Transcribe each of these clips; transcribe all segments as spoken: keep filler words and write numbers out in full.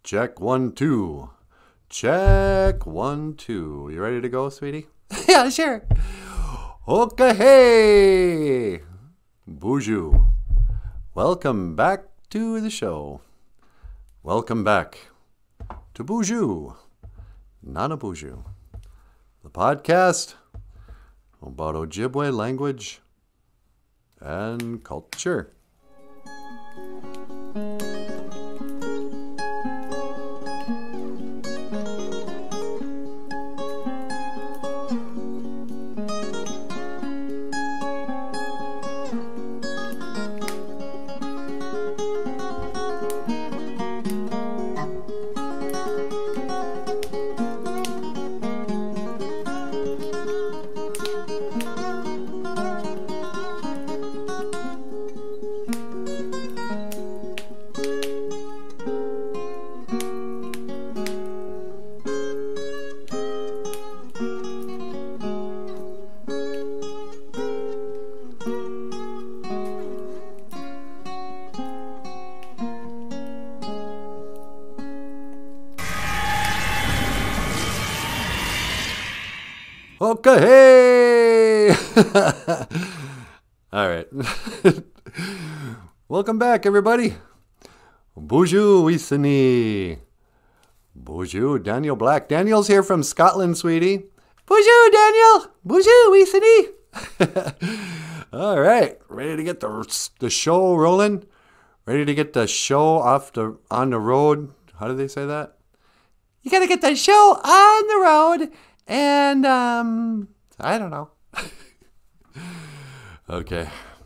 Check one, two. Check one, two. You ready to go, sweetie? Yeah, sure. Okay, hey! Bonjour. Welcome back to the show. Welcome back to Bonjour. Nana Bonjour. The podcast about Ojibwe language and culture. Okay, hey! All right. Welcome back, everybody. Bonjour, Wisani. Bonjour, Daniel Black. Daniel's here from Scotland, sweetie. Bonjour, Daniel. Bonjour, Wisani. All right, ready to get the the show rolling? Ready to get the show off the on the road? How do they say that? You gotta get the show on the road. And, um, I don't know. Okay.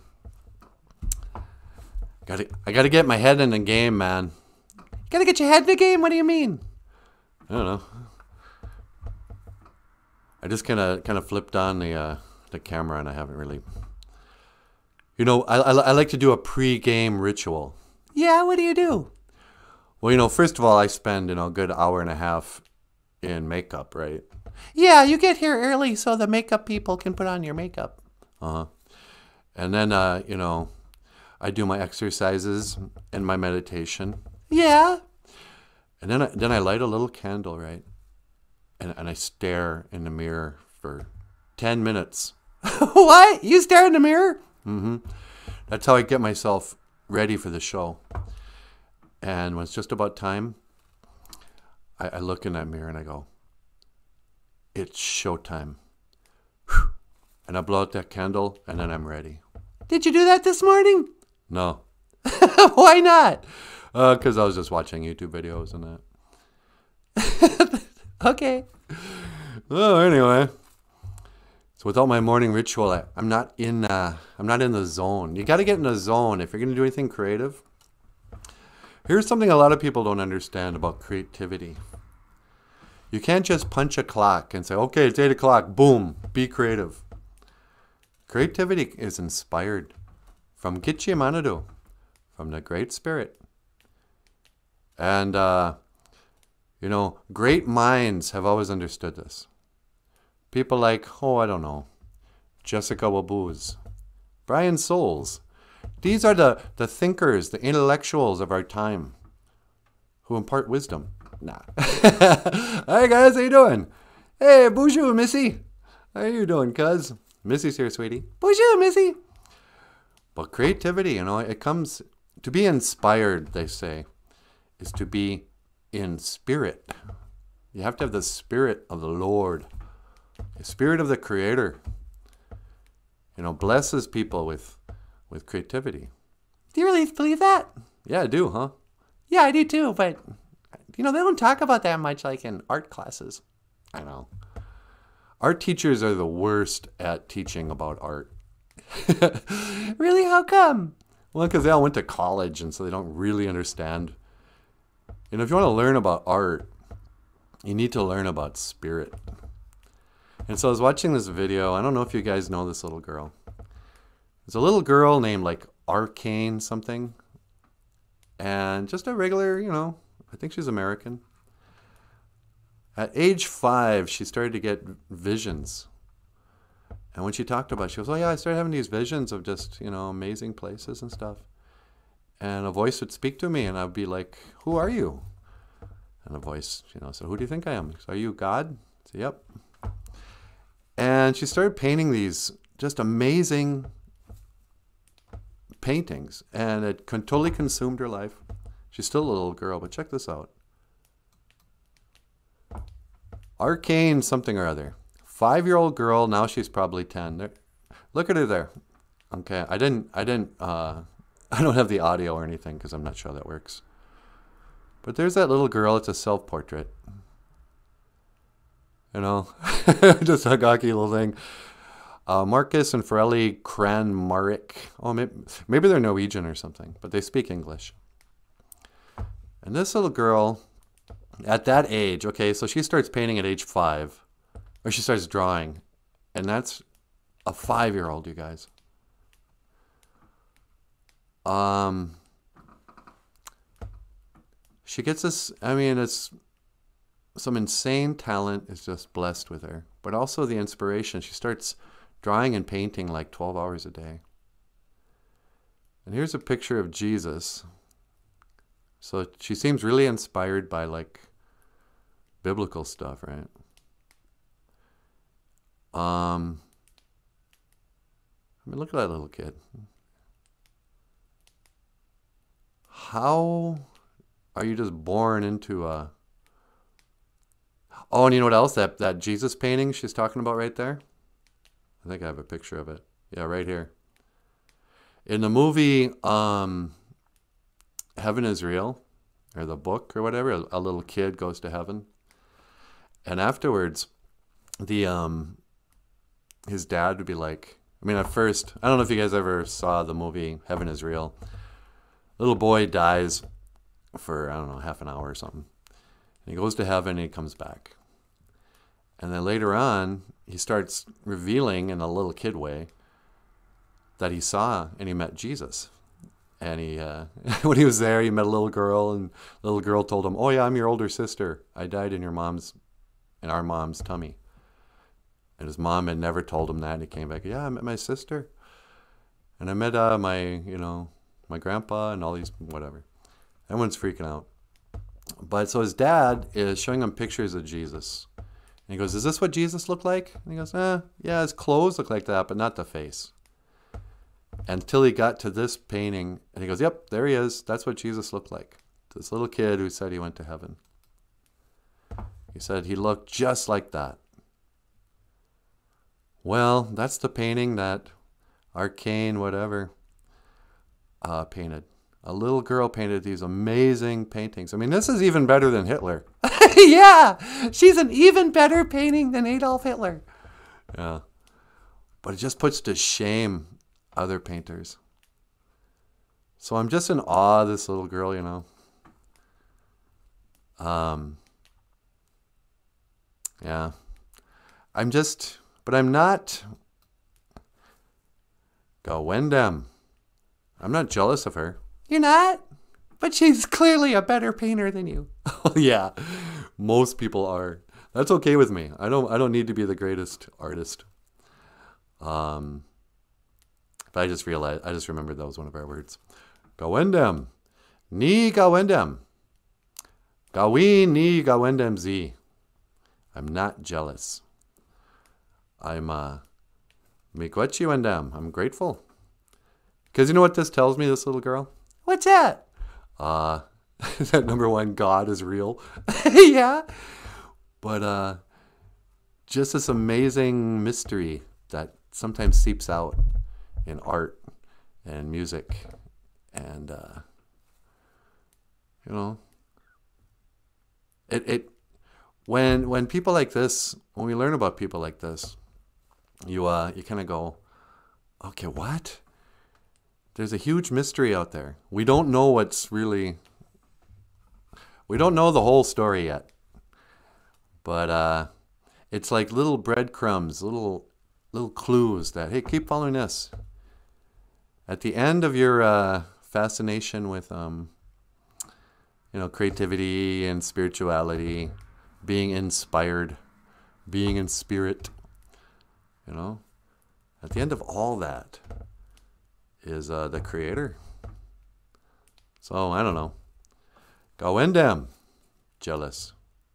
Gotta, I gotta get my head in the game, man. Gotta get your head in the game? What do you mean? I don't know. I just kind of kind of flipped on the uh, the camera, and I haven't really. You know, I, I I like to do a pre-game ritual. Yeah, what do you do? Well, you know, first of all, I spend you know a good hour and a half in makeup, right? Yeah, you get here early so the makeup people can put on your makeup. Uh-huh. And then, uh, you know, I do my exercises and my meditation. Yeah. And then I, then I light a little candle, right? And, and I stare in the mirror for ten minutes. What? You stare in the mirror? Mm-hmm. That's how I get myself ready for the show. And when it's just about time, I, I look in that mirror and I go, it's showtime. Whew. And I blow out that candle, and then I'm ready. Did you do that this morning? No. Why not? Because uh, I was just watching YouTube videos and that. Okay. Oh, anyway. So without my morning ritual, I, I'm not in. Uh, I'm not in the zone. You got to get in the zone if you're going to do anything creative. Here's something a lot of people don't understand about creativity. You can't just punch a clock and say, okay, it's eight o'clock, boom, be creative. Creativity is inspired from Gitche Manado, from the Great Spirit. And, uh, you know, great minds have always understood this. People like, oh, I don't know, Jessica Wabuz, Brian Souls. These are the, the thinkers, the intellectuals of our time who impart wisdom. Nah. Hi guys, how you doing? Hey, bonjour, Missy. How you doing, cuz? Missy's here, sweetie. Bonjour, Missy. But creativity, you know, it comes to be inspired, they say, is to be in spirit. You have to have the spirit of the Lord, the spirit of the Creator. You know, blesses people with with creativity. Do you really believe that? Yeah, I do, huh? Yeah, I do too, but you know, they don't talk about that much like in art classes. I know. Art teachers are the worst at teaching about art. Really? How come? Well, because they all went to college, and so they don't really understand. You know, if you want to learn about art, you need to learn about spirit. And so I was watching this video. I don't know if you guys know this little girl. There's a little girl named like Arcane something. And just a regular, you know, I think she's American. At age five, she started to get visions. And when she talked about it, she goes, oh yeah, I started having these visions of just, you know, amazing places and stuff. And a voice would speak to me and I'd be like, who are you? And the voice, you know, said, "Who do you think I am?" So, "Are you God?" I said, "Yep." And she started painting these just amazing paintings, and it con- totally consumed her life. She's still a little girl, but check this out. Arcane something or other. Five-year-old girl, now she's probably ten. There, look at her there. Okay, I didn't, I didn't, uh, I don't have the audio or anything because I'm not sure how that works. But there's that little girl. It's a self-portrait. You know, just a gawky little thing. Uh, Marcus and Forelli Cranmarek. Oh, maybe, maybe they're Norwegian or something, but they speak English. And this little girl, at that age, okay, so she starts painting at age five, or she starts drawing, and that's a five-year-old, you guys. Um, she gets this, I mean, it's some insane talent is just blessed with her, but also the inspiration. She starts drawing and painting like twelve hours a day. And here's a picture of Jesus. So she seems really inspired by like biblical stuff, right? Um, I mean, look at that little kid. How are you just born into a... Oh, and you know what else? That, that Jesus painting she's talking about right there? I think I have a picture of it. Yeah, right here. In the movie um, Heaven is Real, or the book or whatever, a, a little kid goes to heaven. And afterwards, the um, his dad would be like, I mean, at first, I don't know if you guys ever saw the movie Heaven is Real. Little boy dies for, I don't know, half an hour or something. And he goes to heaven and he comes back. And then later on, he starts revealing in a little kid way that he saw and he met Jesus. And he, uh, when he was there, he met a little girl, and the little girl told him, "Oh yeah, I'm your older sister. I died in your mom's, in our mom's tummy." And his mom had never told him that. And he came back, "Yeah, I met my sister. And I met uh, my, you know, my grandpa and all these, whatever." Everyone's freaking out. But so his dad is showing him pictures of Jesus. And he goes, "Is this what Jesus looked like?" And he goes, eh, yeah, his clothes look like that, but not the face. Until he got to this painting, and he goes, "Yep, there he is. That's what Jesus looked like." This little kid who said he went to heaven. He said he looked just like that. Well, that's the painting that Arcane, whatever, uh, painted. A little girl painted these amazing paintings. I mean, this is even better than Hitler. Yeah, she's an even better painting than Adolf Hitler. Yeah. But it just puts to shame other painters. So I'm just in awe of this little girl, you know. Um, yeah. I'm just, but I'm not, go Wendem. I'm not jealous of her. You're not? But she's clearly a better painter than you. Yeah, most people are. That's okay with me. I don't. I don't need to be the greatest artist. Um, but I just realized. I just remembered that was one of our words. Gawendem, ni gawendem, gawi ni gawendem z. I'm not jealous. I'm uh, miigwetchi wendem. I'm grateful. Because you know what this tells me, this little girl? What's that? Uh, that number one, God is real. Yeah. But uh, just this amazing mystery that sometimes seeps out in art and music. And, uh, you know, it, it, when, when people like this, when we learn about people like this, you, uh, you kind of go, okay, what? There's a huge mystery out there. We don't know what's really, we don't know the whole story yet. But uh, it's like little breadcrumbs, little little clues that, hey, keep following this. At the end of your uh, fascination with, um, you know, creativity and spirituality, being inspired, being in spirit, you know, at the end of all that is uh, the Creator. So, I don't know. Gawendem. jealous.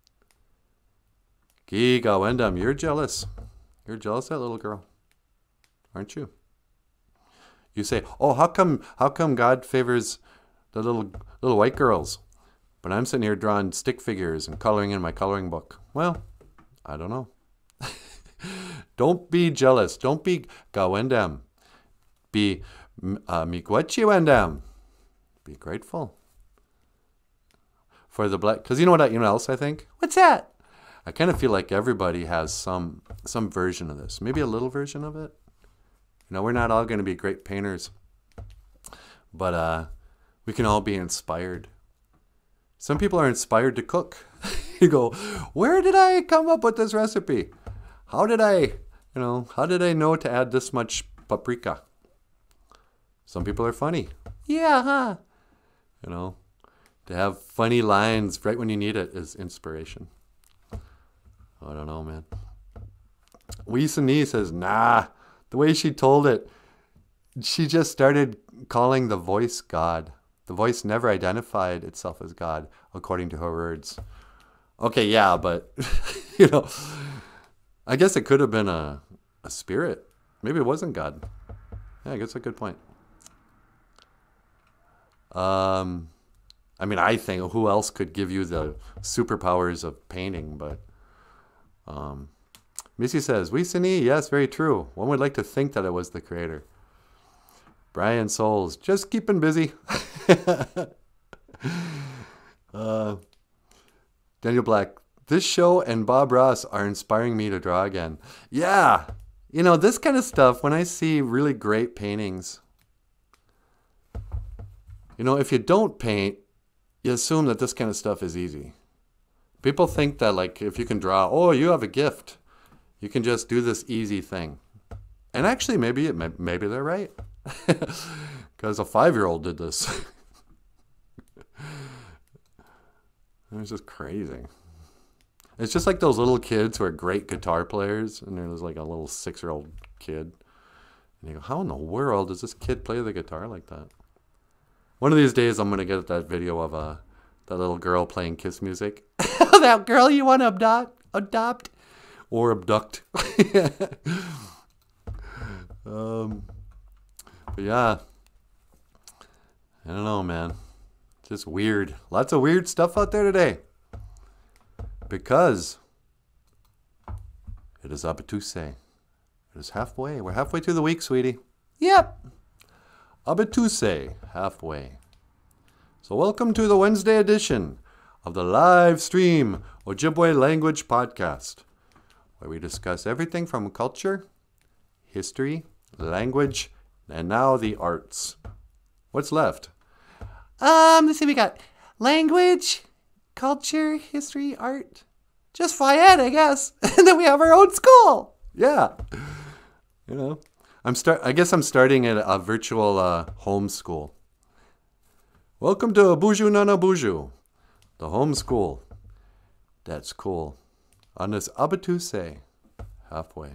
Giga Wendam, you're jealous. You're jealous of that little girl, aren't you? You say, oh, how come how come God favors the little little white girls? But I'm sitting here drawing stick figures and coloring in my coloring book. Well, I don't know. Don't be jealous. Don't be gawendam. Be uh, miigwetchi wendam. Be grateful for the black. Because you know what? I, you know what else I think? What's that? I kind of feel like everybody has some some version of this. Maybe a little version of it. You know, we're not all going to be great painters, but uh, we can all be inspired. Some people are inspired to cook. You go, where did I come up with this recipe? How did I, you know, how did I know to add this much paprika? Some people are funny. Yeah, huh? You know, to have funny lines right when you need it is inspiration. I don't know, man. Weesa Nee says, nah, the way she told it, she just started calling the voice God. The voice never identified itself as God, according to her words. Okay, yeah, but, you know, I guess it could have been a, a spirit. Maybe it wasn't God. Yeah, I guess that's a good point. Um, I mean, I think who else could give you the superpowers of painting, but... Um, Missy says, Weesa Nee, yes, very true. One would like to think that it was the creator. Brian Souls, just keeping busy. uh, Daniel Black, this show and Bob Ross are inspiring me to draw again. Yeah, you know, this kind of stuff, when I see really great paintings, you know, if you don't paint, you assume that this kind of stuff is easy. People think that, like, if you can draw, oh, you have a gift. You can just do this easy thing. And actually, maybe it, maybe they're right. Because a five-year-old did this. It's just crazy. It's just like those little kids who are great guitar players, and there's like a little six-year-old kid. And you go, how in the world does this kid play the guitar like that? One of these days, I'm going to get that video of a... that little girl playing Kiss music. That girl you want to adopt? Adopt? Or abduct. um, but yeah. I don't know, man. Just weird. Lots of weird stuff out there today. Because it is Abatuse. It is halfway. We're halfway through the week, sweetie. Yep. Abatuse, halfway. So welcome to the Wednesday edition of the live stream Ojibwe Language Podcast, where we discuss everything from culture, history, language, and now the arts. What's left? Um, let's see, we got language, culture, history, art. Just Fayette, I guess. And then we have our own school. Yeah. You know, I'm start. I guess I'm starting at a virtual uh, homeschool. Welcome to Buju Nana Buju, the homeschool. That's cool. On this Abatuse, halfway.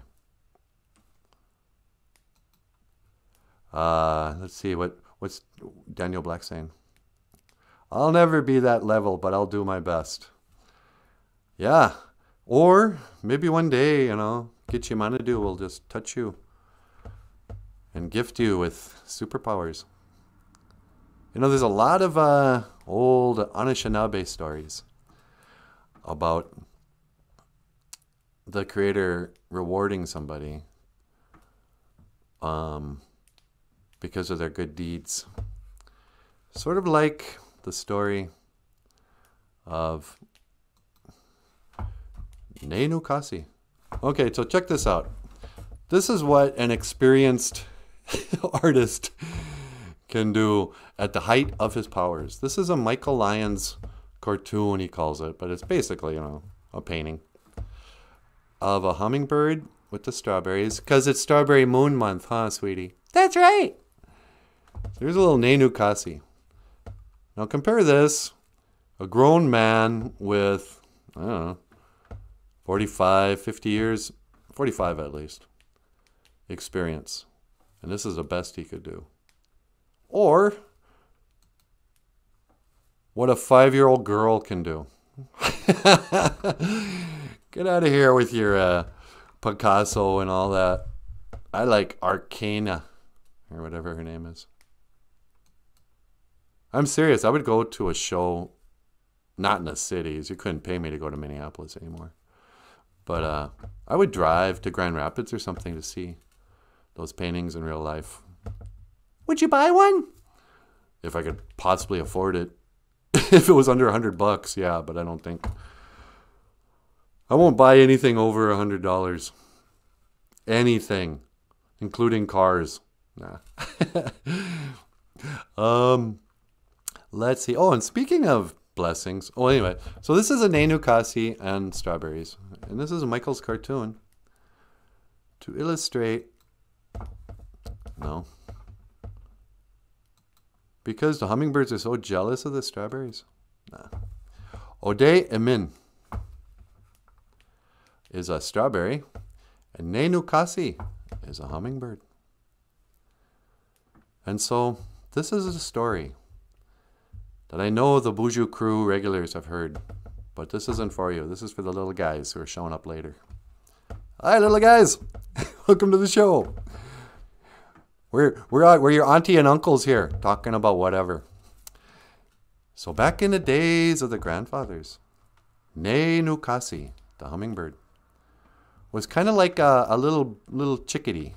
Uh, let's see, what what's Daniel Black saying? I'll never be that level, but I'll do my best. Yeah. Or maybe one day, you know, Gitchimanadu will just touch you and gift you with superpowers. You know, there's a lot of uh, old Anishinaabe stories about the creator rewarding somebody um, because of their good deeds. Sort of like the story of Nenu Kasi. Okay, so check this out. This is what an experienced artist can do at the height of his powers. This is a Michael Lyons cartoon, he calls it, but it's basically, you know, a painting of a hummingbird with the strawberries, because it's Strawberry Moon Month, huh, sweetie? That's right. Here's a little Nenu Kasi. Now compare this, a grown man with, I don't know, forty-five, fifty years, forty-five at least, experience. And this is the best he could do. Or what a five-year-old girl can do. Get out of here with your uh, Picasso and all that. I like Arcana, or whatever her name is. I'm serious. I would go to a show, not in the cities. You couldn't pay me to go to Minneapolis anymore. But uh, I would drive to Grand Rapids or something to see those paintings in real life. Would you buy one? If I could possibly afford it. If it was under a hundred bucks, yeah, but I don't think. I won't buy anything over a hundred dollars. Anything, including cars. Nah. um, let's see. Oh, and speaking of blessings. Oh, anyway, so this is a Nenu Kasi and strawberries, and this is Michael's cartoon to illustrate. No. Because the hummingbirds are so jealous of the strawberries. Nah. Ode Emin is a strawberry, and Nenu Kasi is a hummingbird. And so this is a story that I know the Buju crew regulars have heard, but this isn't for you. This is for the little guys who are showing up later. Hi, little guys. Welcome to the show. We're, we're, we're your auntie and uncles here, talking about whatever. So back in the days of the grandfathers, Nenu Kasi, the hummingbird, was kind of like a, a little little chickadee.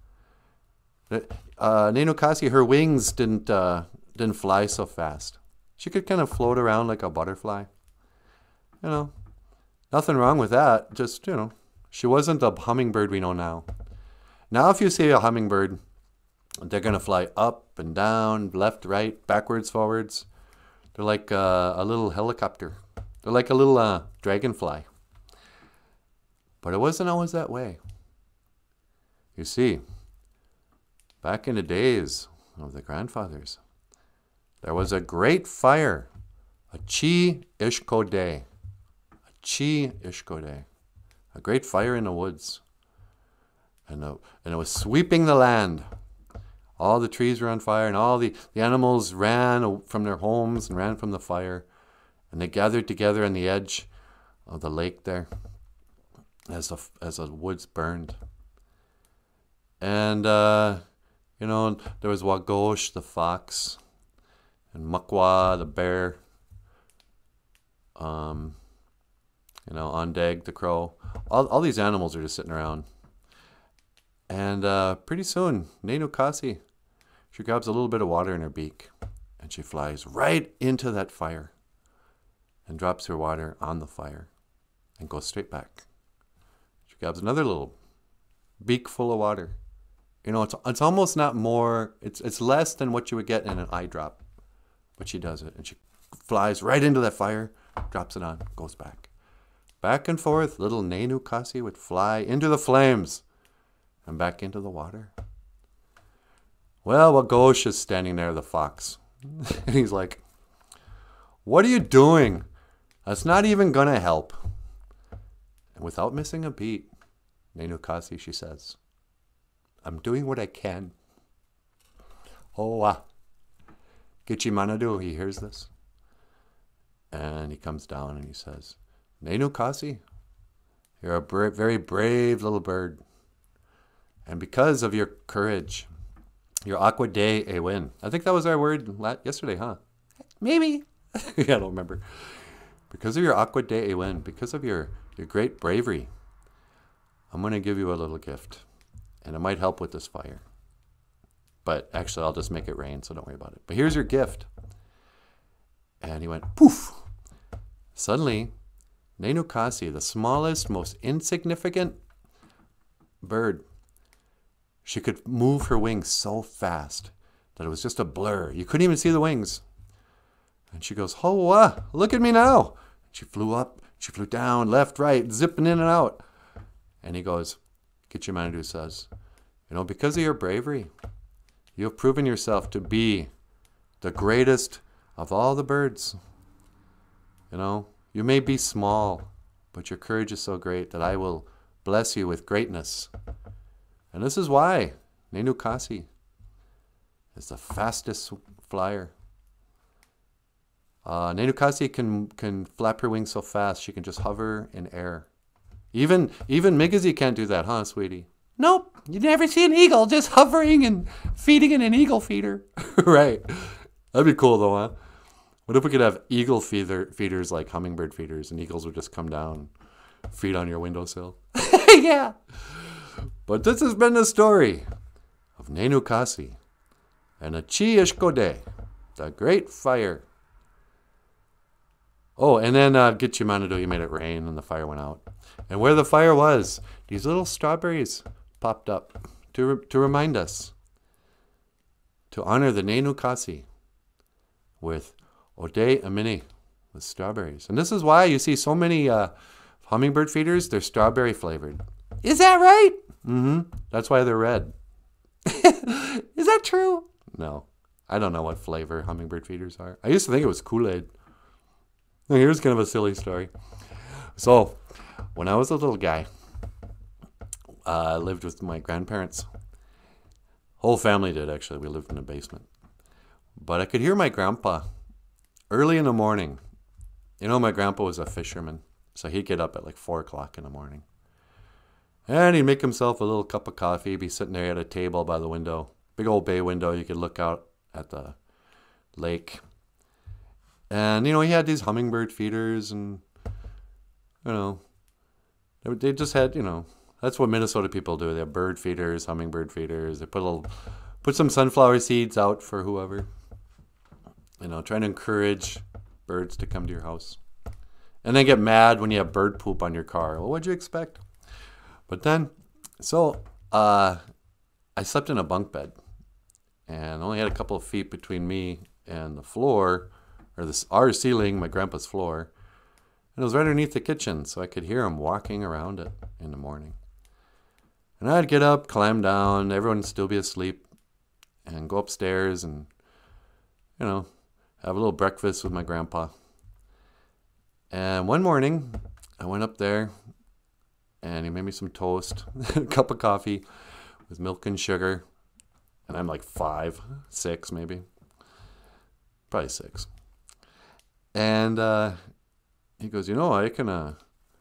Uh, Nenu Kasi, her wings didn't uh, didn't fly so fast. She could kind of float around like a butterfly. You know, nothing wrong with that. Just, you know, she wasn't the hummingbird we know now. Now if you see a hummingbird, they're going to fly up and down, left, right, backwards, forwards. They're like uh, a little helicopter. They're like a little uh, dragonfly. But it wasn't always that way. You see, back in the days of the grandfathers, there was a great fire, a Chi Ishko Day, a Chi Ishko Day, a great fire in the woods. And, the, and it was sweeping the land. All the trees were on fire, and all the, the animals ran from their homes and ran from the fire. And they gathered together on the edge of the lake there as the, as the woods burned. And, uh, you know, there was Wagosh, the fox, and Makwa, the bear, um, you know, Ondeg, the crow. All, all these animals are just sitting around. And uh, pretty soon, Nenu Kasi, she grabs a little bit of water in her beak, and she flies right into that fire and drops her water on the fire and goes straight back. She grabs another little beak full of water. You know, it's it's almost not more, it's it's less than what you would get in an eye drop. But she does it, and she flies right into that fire, drops it on, goes back. Back and forth, little Nenu Kasi would fly into the flames and back into the water. Well, Wagosh is standing there, the fox. And he's like, what are you doing? That's not even going to help. And without missing a beat, Nenu Kasi, she says, I'm doing what I can. Oh, ah. Gichi Manadu, he hears this. And he comes down and he says, Nenu Kasi, you're a bra- very brave little bird. And because of your courage, your aqua de e win. I think that was our word yesterday, huh? Maybe. Yeah, I don't remember. Because of your aqua de e win, because of your, your great bravery, I'm going to give you a little gift. And it might help with this fire. But actually, I'll just make it rain, so don't worry about it. But here's your gift. And he went, poof. Suddenly, Nenu Kasi, the smallest, most insignificant bird, she could move her wings so fast that it was just a blur. You couldn't even see the wings. And she goes, oh, uh, look at me now. She flew up, she flew down, left, right, zipping in and out. And he goes, Gichi Manadu says, you know, because of your bravery, you have proven yourself to be the greatest of all the birds. You know, you may be small, but your courage is so great that I will bless you with greatness. And this is why Nenu Kasi is the fastest flyer. Uh, Nenukasi can can flap her wings so fast she can just hover in air. Even even Migazi can't do that, huh, sweetie? Nope. You never see an eagle just hovering and feeding in an eagle feeder. Right. That'd be cool though, huh? What if we could have eagle feeder feeders like hummingbird feeders, and eagles would just come down, feed on your windowsill? Yeah. But this has been the story of Nenukasi and Achi Ishkode, the Great Fire. Oh, and then uh, Gitchimanadu, he made it rain and the fire went out. And where the fire was, these little strawberries popped up to, re- to remind us to honor the Nenukasi with Ode Amini, with strawberries. And this is why you see so many uh, hummingbird feeders, they're strawberry flavored. Is that right? Mm-hmm. That's why they're red. Is that true? No. I don't know what flavor hummingbird feeders are. I used to think it was Kool-Aid. Here's kind of a silly story. So, when I was a little guy, uh, I lived with my grandparents. Whole family did, actually. We lived in a basement. But I could hear my grandpa early in the morning. You know, my grandpa was a fisherman. So he'd get up at like four o'clock in the morning. And he'd make himself a little cup of coffee, be sitting there at a table by the window. Big old bay window. You could look out at the lake. And, you know, he had these hummingbird feeders and, you know, they, they just had, you know, that's what Minnesota people do. They have bird feeders, hummingbird feeders. They put a little, put some sunflower seeds out for whoever. You know, trying to encourage birds to come to your house. And then get mad when you have bird poop on your car. Well, what'd you expect? But then, so, uh, I slept in a bunk bed. And only had a couple of feet between me and the floor, or this our ceiling, my grandpa's floor. And it was right underneath the kitchen, so I could hear him walking around it in the morning. And I'd get up, climb down, everyone would still be asleep, and go upstairs and, you know, have a little breakfast with my grandpa. And one morning, I went up there, and he made me some toast, a cup of coffee with milk and sugar. And I'm like five, six maybe. Probably six. And uh, he goes, you know, I can, uh,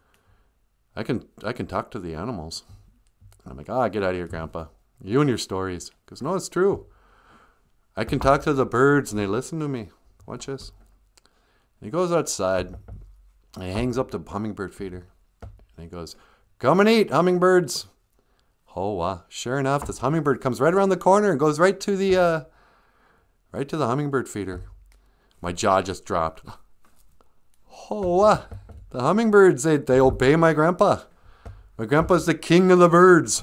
I can, I can talk to the animals. And I'm like, ah, get out of here, Grandpa. You and your stories. He goes, no, it's true. I can talk to the birds and they listen to me. Watch this. And he goes outside and he hangs up the hummingbird feeder. And he goes, come and eat, hummingbirds. Oh, wow. Sure enough, this hummingbird comes right around the corner and goes right to the, uh, right to the hummingbird feeder. My jaw just dropped. Oh, uh, the hummingbirds, they, they obey my grandpa. My grandpa's the king of the birds.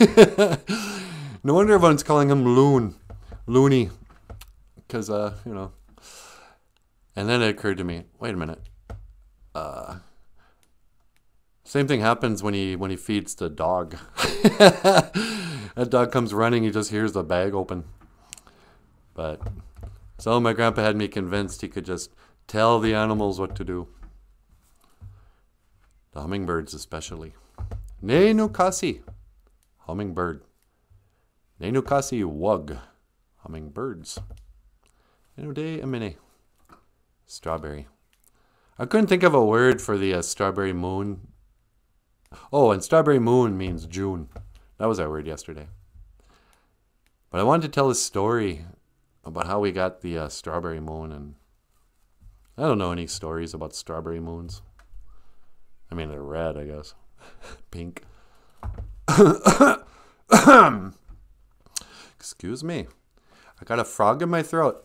No wonder everyone's calling him Loon. Loony. Because, uh, you know. And then it occurred to me, wait a minute. Uh, same thing happens when he when he feeds the dog. That dog comes running, he just hears the bag open. But, so my grandpa had me convinced he could just tell the animals what to do. The hummingbirds especially. Nenukasi, hummingbird. Nenukasi wug, hummingbirds. Nenude amine, strawberry. I couldn't think of a word for the uh, strawberry moon. Oh, and strawberry moon means June. That was our word yesterday. But I wanted to tell a story about how we got the uh, strawberry moon, and I don't know any stories about strawberry moons. I mean, they're red, I guess. Pink. Excuse me. I got a frog in my throat.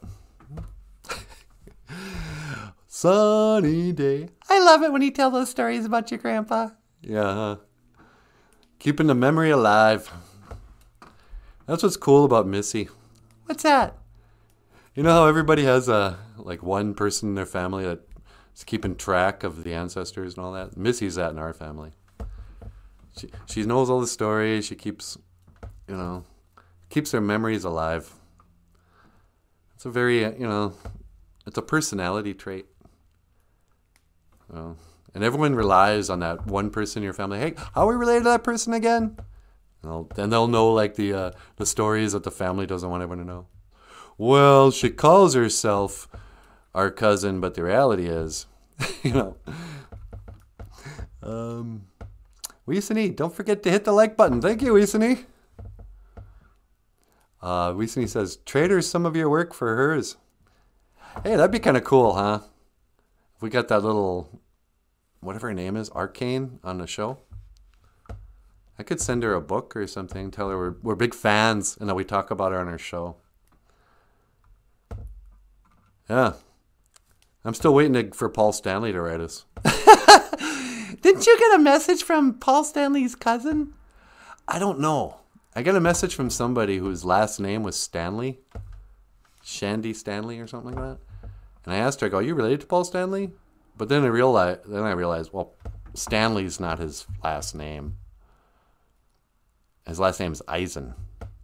Sunny day. I love it when you tell those stories about your grandpa. Yeah, huh? Keeping the memory alive. That's what's cool about Missy. What's that? You know how everybody has a like one person in their family that's keeping track of the ancestors and all that? Missy's that in our family. She she knows all the stories. She keeps, you know, keeps their memories alive. It's a very, you know, it's a personality trait. You know, and everyone relies on that one person in your family. Hey, how are we related to that person again? And they'll, and they'll know like the uh, the stories that the family doesn't want everyone to know. Well, she calls herself our cousin, but the reality is, you know. Um, Weesony, don't forget to hit the like button. Thank you, Weesony. Uh, Weesony says, trade her some of your work for hers. Hey, that'd be kind of cool, huh? If we got that little, whatever her name is, Arcane on the show. I could send her a book or something. Tell her we're, we're big fans and that we talk about her on our show. Yeah. I'm still waiting to, for Paul Stanley to write us. Didn't you get a message from Paul Stanley's cousin? I don't know. I got a message from somebody whose last name was Stanley. Shandy Stanley or something like that. And I asked her, I go, are you related to Paul Stanley? But then I realized, then I realized, well, Stanley's not his last name. His last name is Eisen.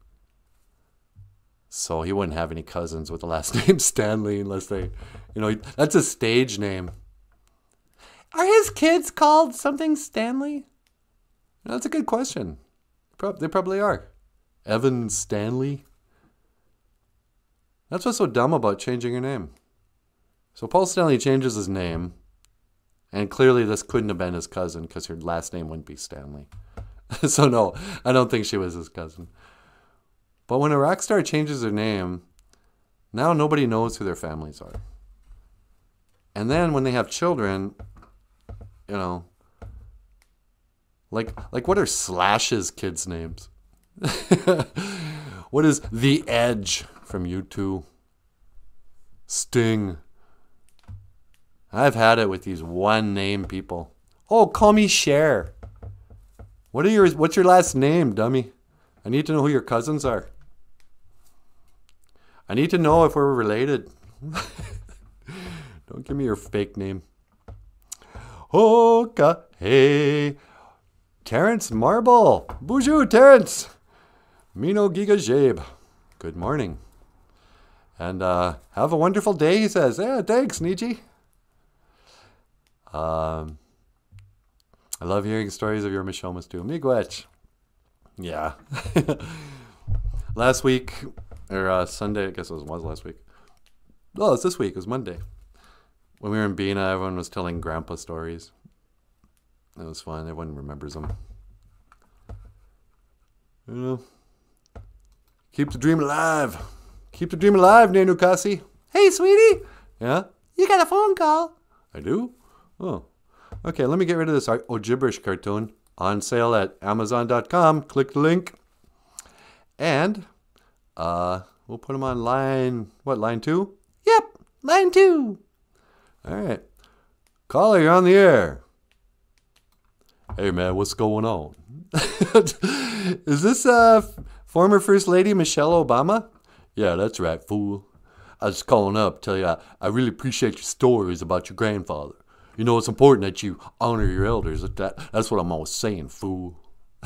So he wouldn't have any cousins with the last name Stanley unless they, you know, that's a stage name. Are his kids called something Stanley? That's a good question. They probably are. Evan Stanley. That's what's so dumb about changing your name. So Paul Stanley changes his name, and clearly this couldn't have been his cousin because her last name wouldn't be Stanley. So no, I don't think she was his cousin. But when a rock star changes their name, now nobody knows who their families are. And then when they have children, you know, like like what are Slash's kids' names? What is The Edge from U two? Sting. I've had it with these one name people. Oh, call me Cher. What are your what's your last name, dummy? I need to know who your cousins are. I need to know if we're related. Don't give me your fake name. Hoka, hey. Terrence Marble. Bonjour, Terrence. Mino Giga Jabe. Good morning. And uh, have a wonderful day, he says. Yeah, thanks, Niji. Um, I love hearing stories of your Mishomas too. Miigwech. Yeah. Last week, or uh, Sunday, I guess it was, was last week. Oh, it's this week. It was Monday. When we were in Bina, everyone was telling grandpa stories. It was fun. Everyone remembers them. You know, keep the dream alive. Keep the dream alive, Nenu Kasi. Hey, sweetie. Yeah? You got a phone call. I do? Oh. Okay, let me get rid of this Ojiberish cartoon. On sale at amazon dot com. Click the link. And uh, we'll put them on line, what, line two? Yep, line two. All right. Caller, you're on the air. Hey, man, what's going on? Is this uh, former First Lady Michelle Obama? Yeah, that's right, fool. I was calling up to tell you I, I really appreciate your stories about your grandfather. You know, it's important that you honor your elders. That, that's what I'm always saying, fool.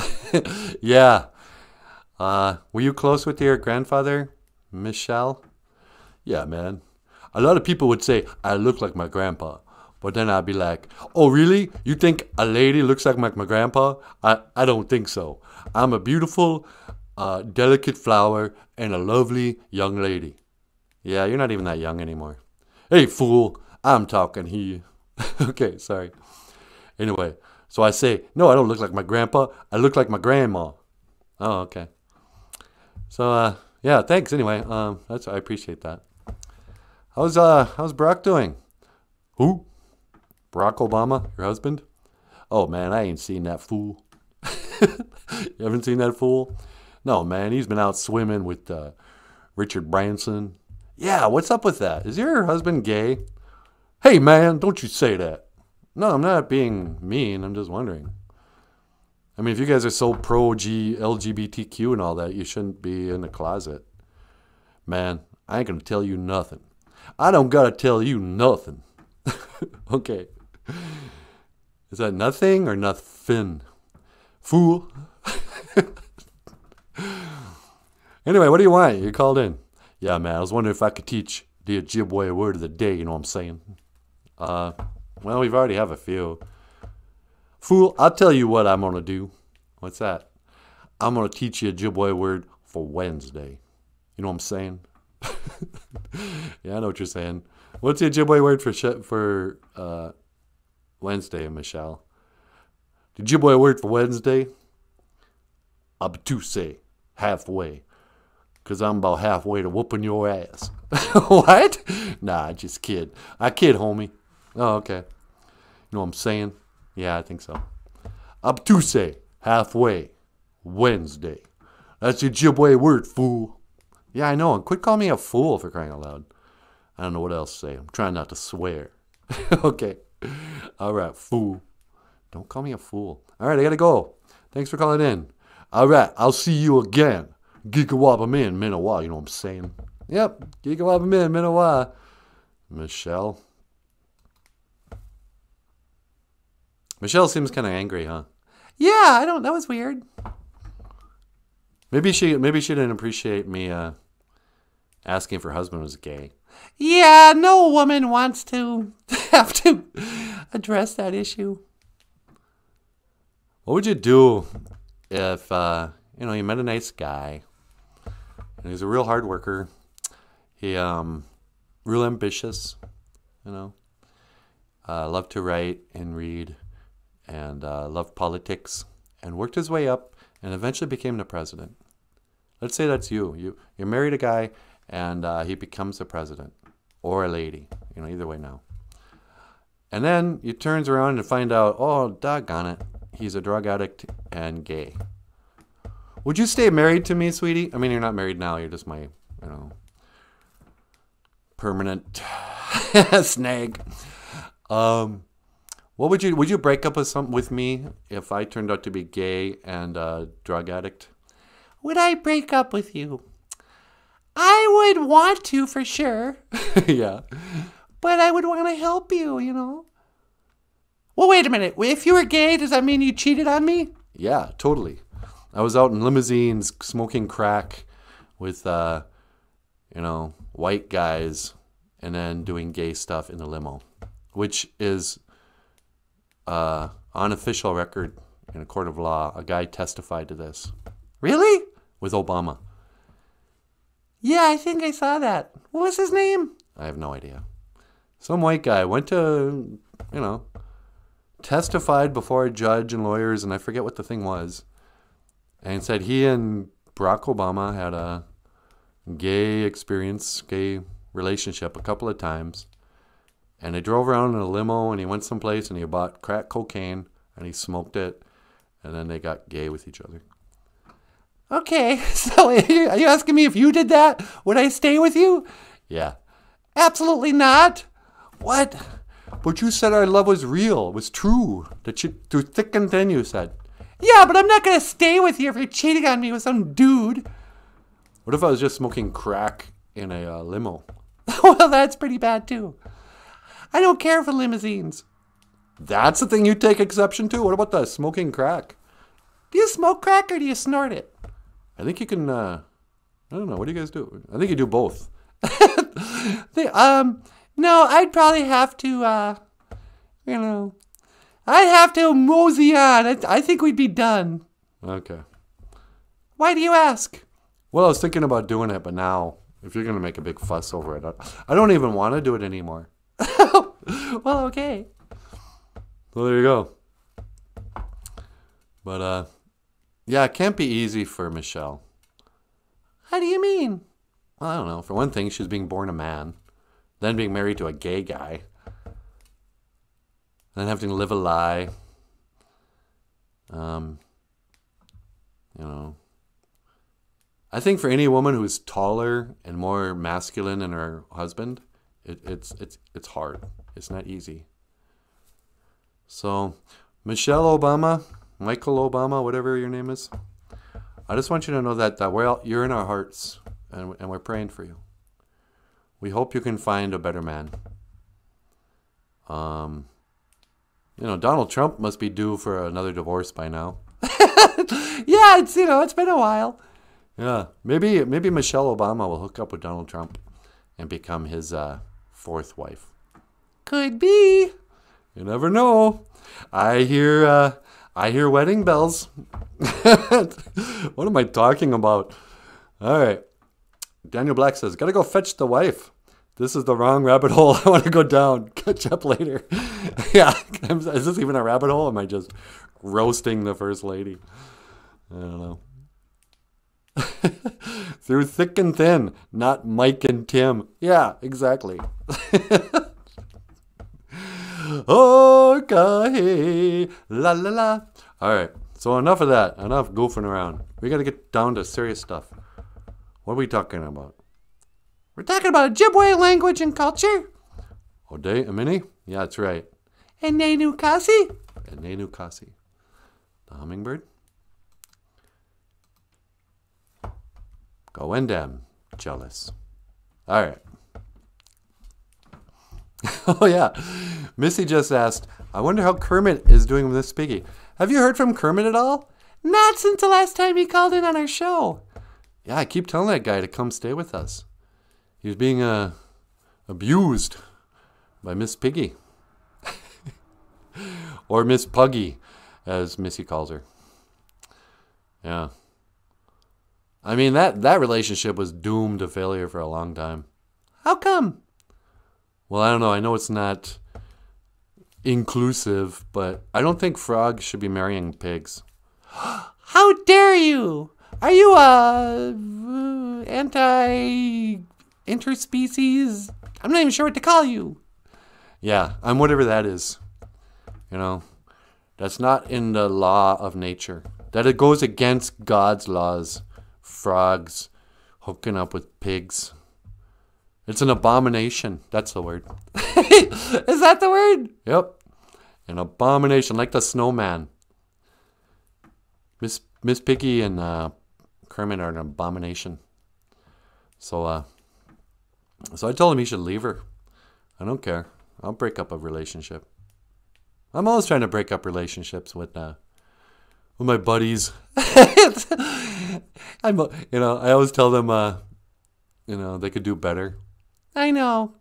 Yeah. Uh, were you close with your grandfather, Michelle? Yeah, man. A lot of people would say I look like my grandpa. But then I'd be like, oh, really? You think a lady looks like my, my grandpa? I, I don't think so. I'm a beautiful, uh, delicate flower and a lovely young lady. Yeah, you're not even that young anymore. Hey, fool, I'm talking here. Okay, sorry. Anyway, so I say, no, I don't look like my grandpa. I look like my grandma. Oh, okay. So, uh, yeah, thanks anyway. Um, that's I appreciate that. How's uh, how's Barack doing? Who? Barack Obama, your husband? Oh, man, I ain't seen that fool. You haven't seen that fool? No, man, he's been out swimming with uh, Richard Branson. Yeah, what's up with that? Is your husband gay? Hey, man, don't you say that. No, I'm not being mean. I'm just wondering. I mean, if you guys are so pro-G, L G B T Q and all that, you shouldn't be in the closet. Man, I ain't going to tell you nothing. I don't got to tell you nothing. Okay. Is that nothing or nothing? Fool. Anyway, what do you want? You called in. Yeah, man, I was wondering if I could teach the Ojibwe word of the day, you know what I'm saying? Uh, well, we've already have a few. Fool, I'll tell you what I'm going to do. What's that? I'm going to teach you a Ojibwe word for Wednesday. You know what I'm saying? Yeah, I know what you're saying. What's the Ojibwe word for sh- for uh, Wednesday, Michelle? The Ojibwe word for Wednesday? Obtuse. Halfway. Because I'm about halfway to whooping your ass. What? Nah, just kid. I kid, homie. Oh, okay. You know what I'm saying? Yeah, I think so. Obtuse. Halfway. Wednesday. That's the Ojibwe word, fool. Yeah, I know. And quit calling me a fool for crying out loud. I don't know what else to say. I'm trying not to swear. Okay. All right, fool. Don't call me a fool. All right, I got to go. Thanks for calling in. All right, I'll see you again. Geekawabamin, Minawa. You know what I'm saying? Yep. Geekawabamin, Minawa. Michelle. Michelle seems kind of angry, huh? Yeah, I don't. That was weird. Maybe she maybe she didn't appreciate me uh, asking if her husband was gay. Yeah, no woman wants to have to address that issue. What would you do if uh, you know you met a nice guy and he's a real hard worker? He um real ambitious, you know. Uh, loved to write and read, and uh, loved politics, and worked his way up, and eventually became the president. Let's say that's you. You you married a guy, and uh, he becomes the president, or a lady. You know, either way now. And then he turns around and find out, oh, doggone it, he's a drug addict and gay. Would you stay married to me, sweetie? I mean, you're not married now. You're just my, you know, permanent snag. Um, what would you would you break up with some with me if I turned out to be gay and a drug addict? Would I break up with you? I would want to for sure. Yeah. But I would want to help you, you know. Well, wait a minute. If you were gay, does that mean you cheated on me? Yeah, totally. I was out in limousines smoking crack with, uh, you know, white guys and then doing gay stuff in the limo, which is uh, on official record in a court of law. A guy testified to this. Really? With Obama. Yeah, I think I saw that. What was his name? I have no idea. Some white guy went to, you know, testified before a judge and lawyers, and I forget what the thing was, and said he and Barack Obama had a gay experience, gay relationship a couple of times, and they drove around in a limo, and he went someplace, and he bought crack cocaine, and he smoked it, and then they got gay with each other. Okay, so are you asking me if you did that? Would I stay with you? Yeah. Absolutely not. What? But you said our love was real, was true. That you, through thick and thin, you said. Yeah, but I'm not going to stay with you if you're cheating on me with some dude. What if I was just smoking crack in a uh, limo? Well, that's pretty bad, too. I don't care for limousines. That's the thing you take exception to? What about the smoking crack? Do you smoke crack or do you snort it? I think you can, uh, I don't know. What do you guys do? I think you do both. they, um, no, I'd probably have to, uh, you know, I'd have to mosey on. I, I think we'd be done. Okay. Why do you ask? Well, I was thinking about doing it, but now, if you're going to make a big fuss over it, I, I don't even want to do it anymore. Well, okay. Well, there you go. But, uh, yeah, it can't be easy for Michelle. How do you mean? Well, I don't know. For one thing, she's being born a man, then being married to a gay guy, then having to live a lie. Um, you know, I think for any woman who's taller and more masculine than her husband, it, it's it's it's hard. It's not easy. So, Michelle Obama, Michael Obama, whatever your name is, I just want you to know that that we're all, you're in our hearts, and and we're praying for you. We hope you can find a better man. Um, you know, Donald Trump must be due for another divorce by now. Yeah, it's you know, it's been a while. Yeah, maybe maybe Michelle Obama will hook up with Donald Trump and become his uh, fourth wife. Could be. You never know. I hear uh, I hear wedding bells. What am I talking about? All right. Daniel Black says, gotta go fetch the wife. This is the wrong rabbit hole I want to go down. Catch up later. Yeah. Is this even a rabbit hole? Or am I just roasting the first lady? I don't know. Through thick and thin, not Mike and Tim. Yeah, exactly. Okay. La la la. All right. So enough of that. Enough goofing around. We got to get down to serious stuff. What are we talking about? We're talking about Ojibwe language and culture. Ode Amini? Yeah, that's right. And Nenu Kasi. And Nenu Kasi. The hummingbird. Go Wendam. Jealous. All right. Oh, yeah. Missy just asked, I wonder how Kermit is doing with Miss Piggy. Have you heard from Kermit at all? Not since the last time he called in on our show. Yeah, I keep telling that guy to come stay with us. He was being uh, abused by Miss Piggy. Or Miss Puggy, as Missy calls her. Yeah. I mean, that, that relationship was doomed to failure for a long time. How come? Well, I don't know. I know it's not inclusive, but I don't think frogs should be marrying pigs. How dare you? Are you a uh, anti-interspecies? I'm not even sure what to call you. Yeah, I'm whatever that is. You know, that's not in the law of nature. That it goes against God's laws. Frogs hooking up with pigs. It's an abomination. That's the word. Is that the word? Yep. An abomination, like the snowman. Miss Miss Piggy and uh, Kermit are an abomination. So, uh, so I told him he should leave her. I don't care. I'll break up a relationship. I'm always trying to break up relationships with uh, with my buddies. I'm, you know, I always tell them, uh, you know, they could do better. I know.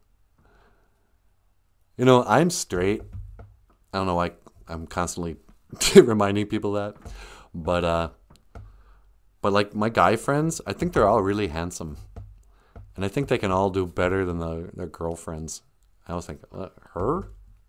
You know, I'm straight. I don't know why I'm constantly reminding people that. But, uh, but like my guy friends, I think they're all really handsome. And I think they can all do better than the, their girlfriends. I was thinking, uh, her?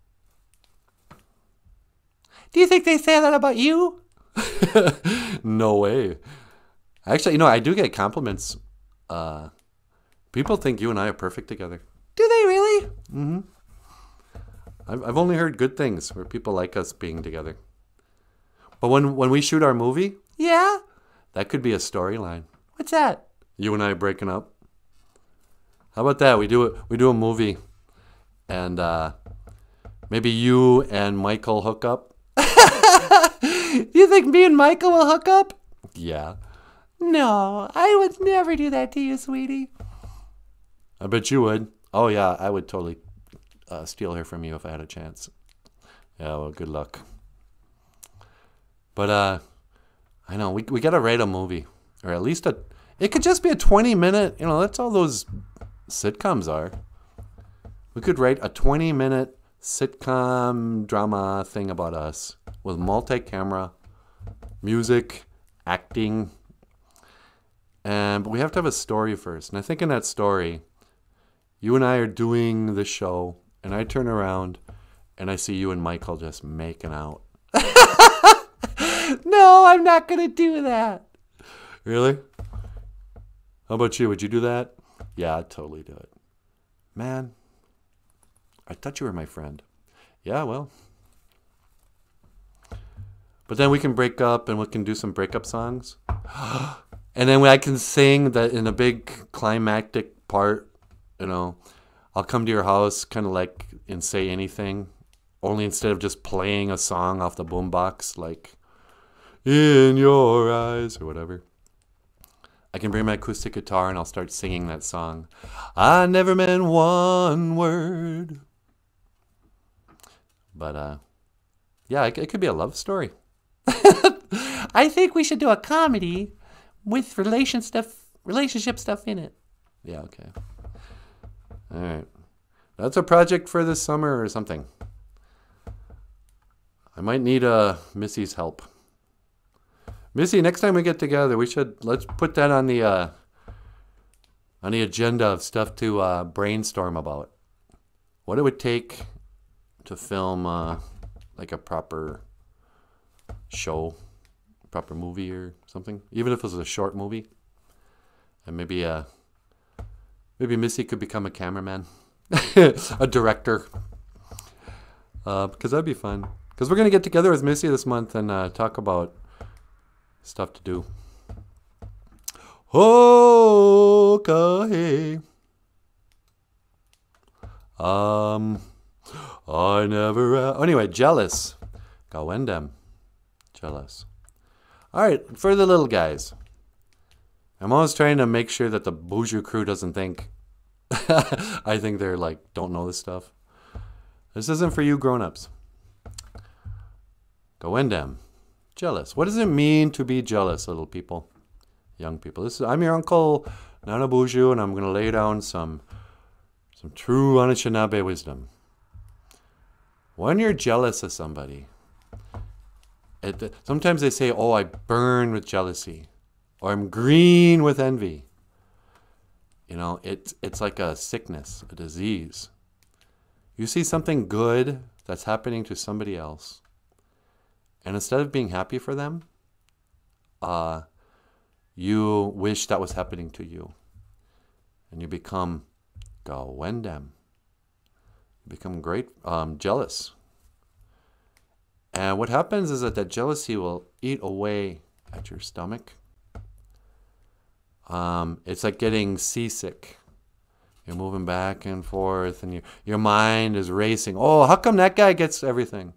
Do you think they say that about you? No way. Actually, you know, I do get compliments. Uh, people think you and I are perfect together. Do they really? Mm-hmm. I've, I've only heard good things where people like us being together. But when, when we shoot our movie, yeah, that could be a storyline. What's that? You and I breaking up. How about that? We do it. We do a movie, and uh, maybe you and Michael hook up. Do you think me and Michael will hook up? Yeah. No, I would never do that to you, sweetie. I bet you would. Oh yeah, I would totally uh, steal her from you if I had a chance. Yeah, well, good luck. But uh, I know we we gotta write a movie, or at least a. It could just be a twenty minute. You know, that's all those sitcoms are. We could write a twenty minute sitcom drama thing about us with multi-camera, music, acting, and but we have to have a story first. And I think in that story, you and I are doing the show, and I turn around and I see you and Michael just making out. No, I'm not gonna do that. Really? How about you? Would you do that? Yeah, I'd totally do it. Man, I thought you were my friend. Yeah, well. But then we can break up and we can do some breakup songs. And then I can sing that in a big climactic part, you know. I'll come to your house kind of like and say anything. Only instead of just playing a song off the boombox, like In Your Eyes or whatever. I can bring my acoustic guitar and I'll start singing that song. I never meant one word. But, uh, yeah, it, it could be a love story. I think we should do a comedy with relation stuff, relationship stuff in it. Yeah, okay. All right. That's a project for this summer or something. I might need uh, Missy's help. Missy, next time we get together, we should, let's put that on the, uh, on the agenda of stuff to uh, brainstorm about. What it would take to film uh, like a proper show, proper movie or something, even if it was a short movie. And maybe uh, maybe Missy could become a cameraman, a director, uh, because that'd be fun. Because we're gonna get together with Missy this month and uh, talk about stuff to do. Okay. Um, I never. Uh, anyway, jealous. Gawendam. Jealous. All right, for the little guys. I'm always trying to make sure that the Boozhoo crew doesn't think. I think they're like, don't know this stuff. This isn't for you grown-ups. Gawendam. Jealous. What does it mean to be jealous, little people? Young people. This is, I'm your uncle, Nana Boozhoo, and I'm going to lay down some some true Anishinaabe wisdom. When you're jealous of somebody, it, sometimes they say, oh, I burn with jealousy, or I'm green with envy. You know, it's, it's like a sickness, a disease. You see something good that's happening to somebody else, and instead of being happy for them, uh, you wish that was happening to you. And you become Gawendam. You become great, um, jealous. And what happens is that that jealousy will eat away at your stomach. Um, it's like getting seasick. You're moving back and forth, and your your mind is racing. Oh, how come that guy gets everything?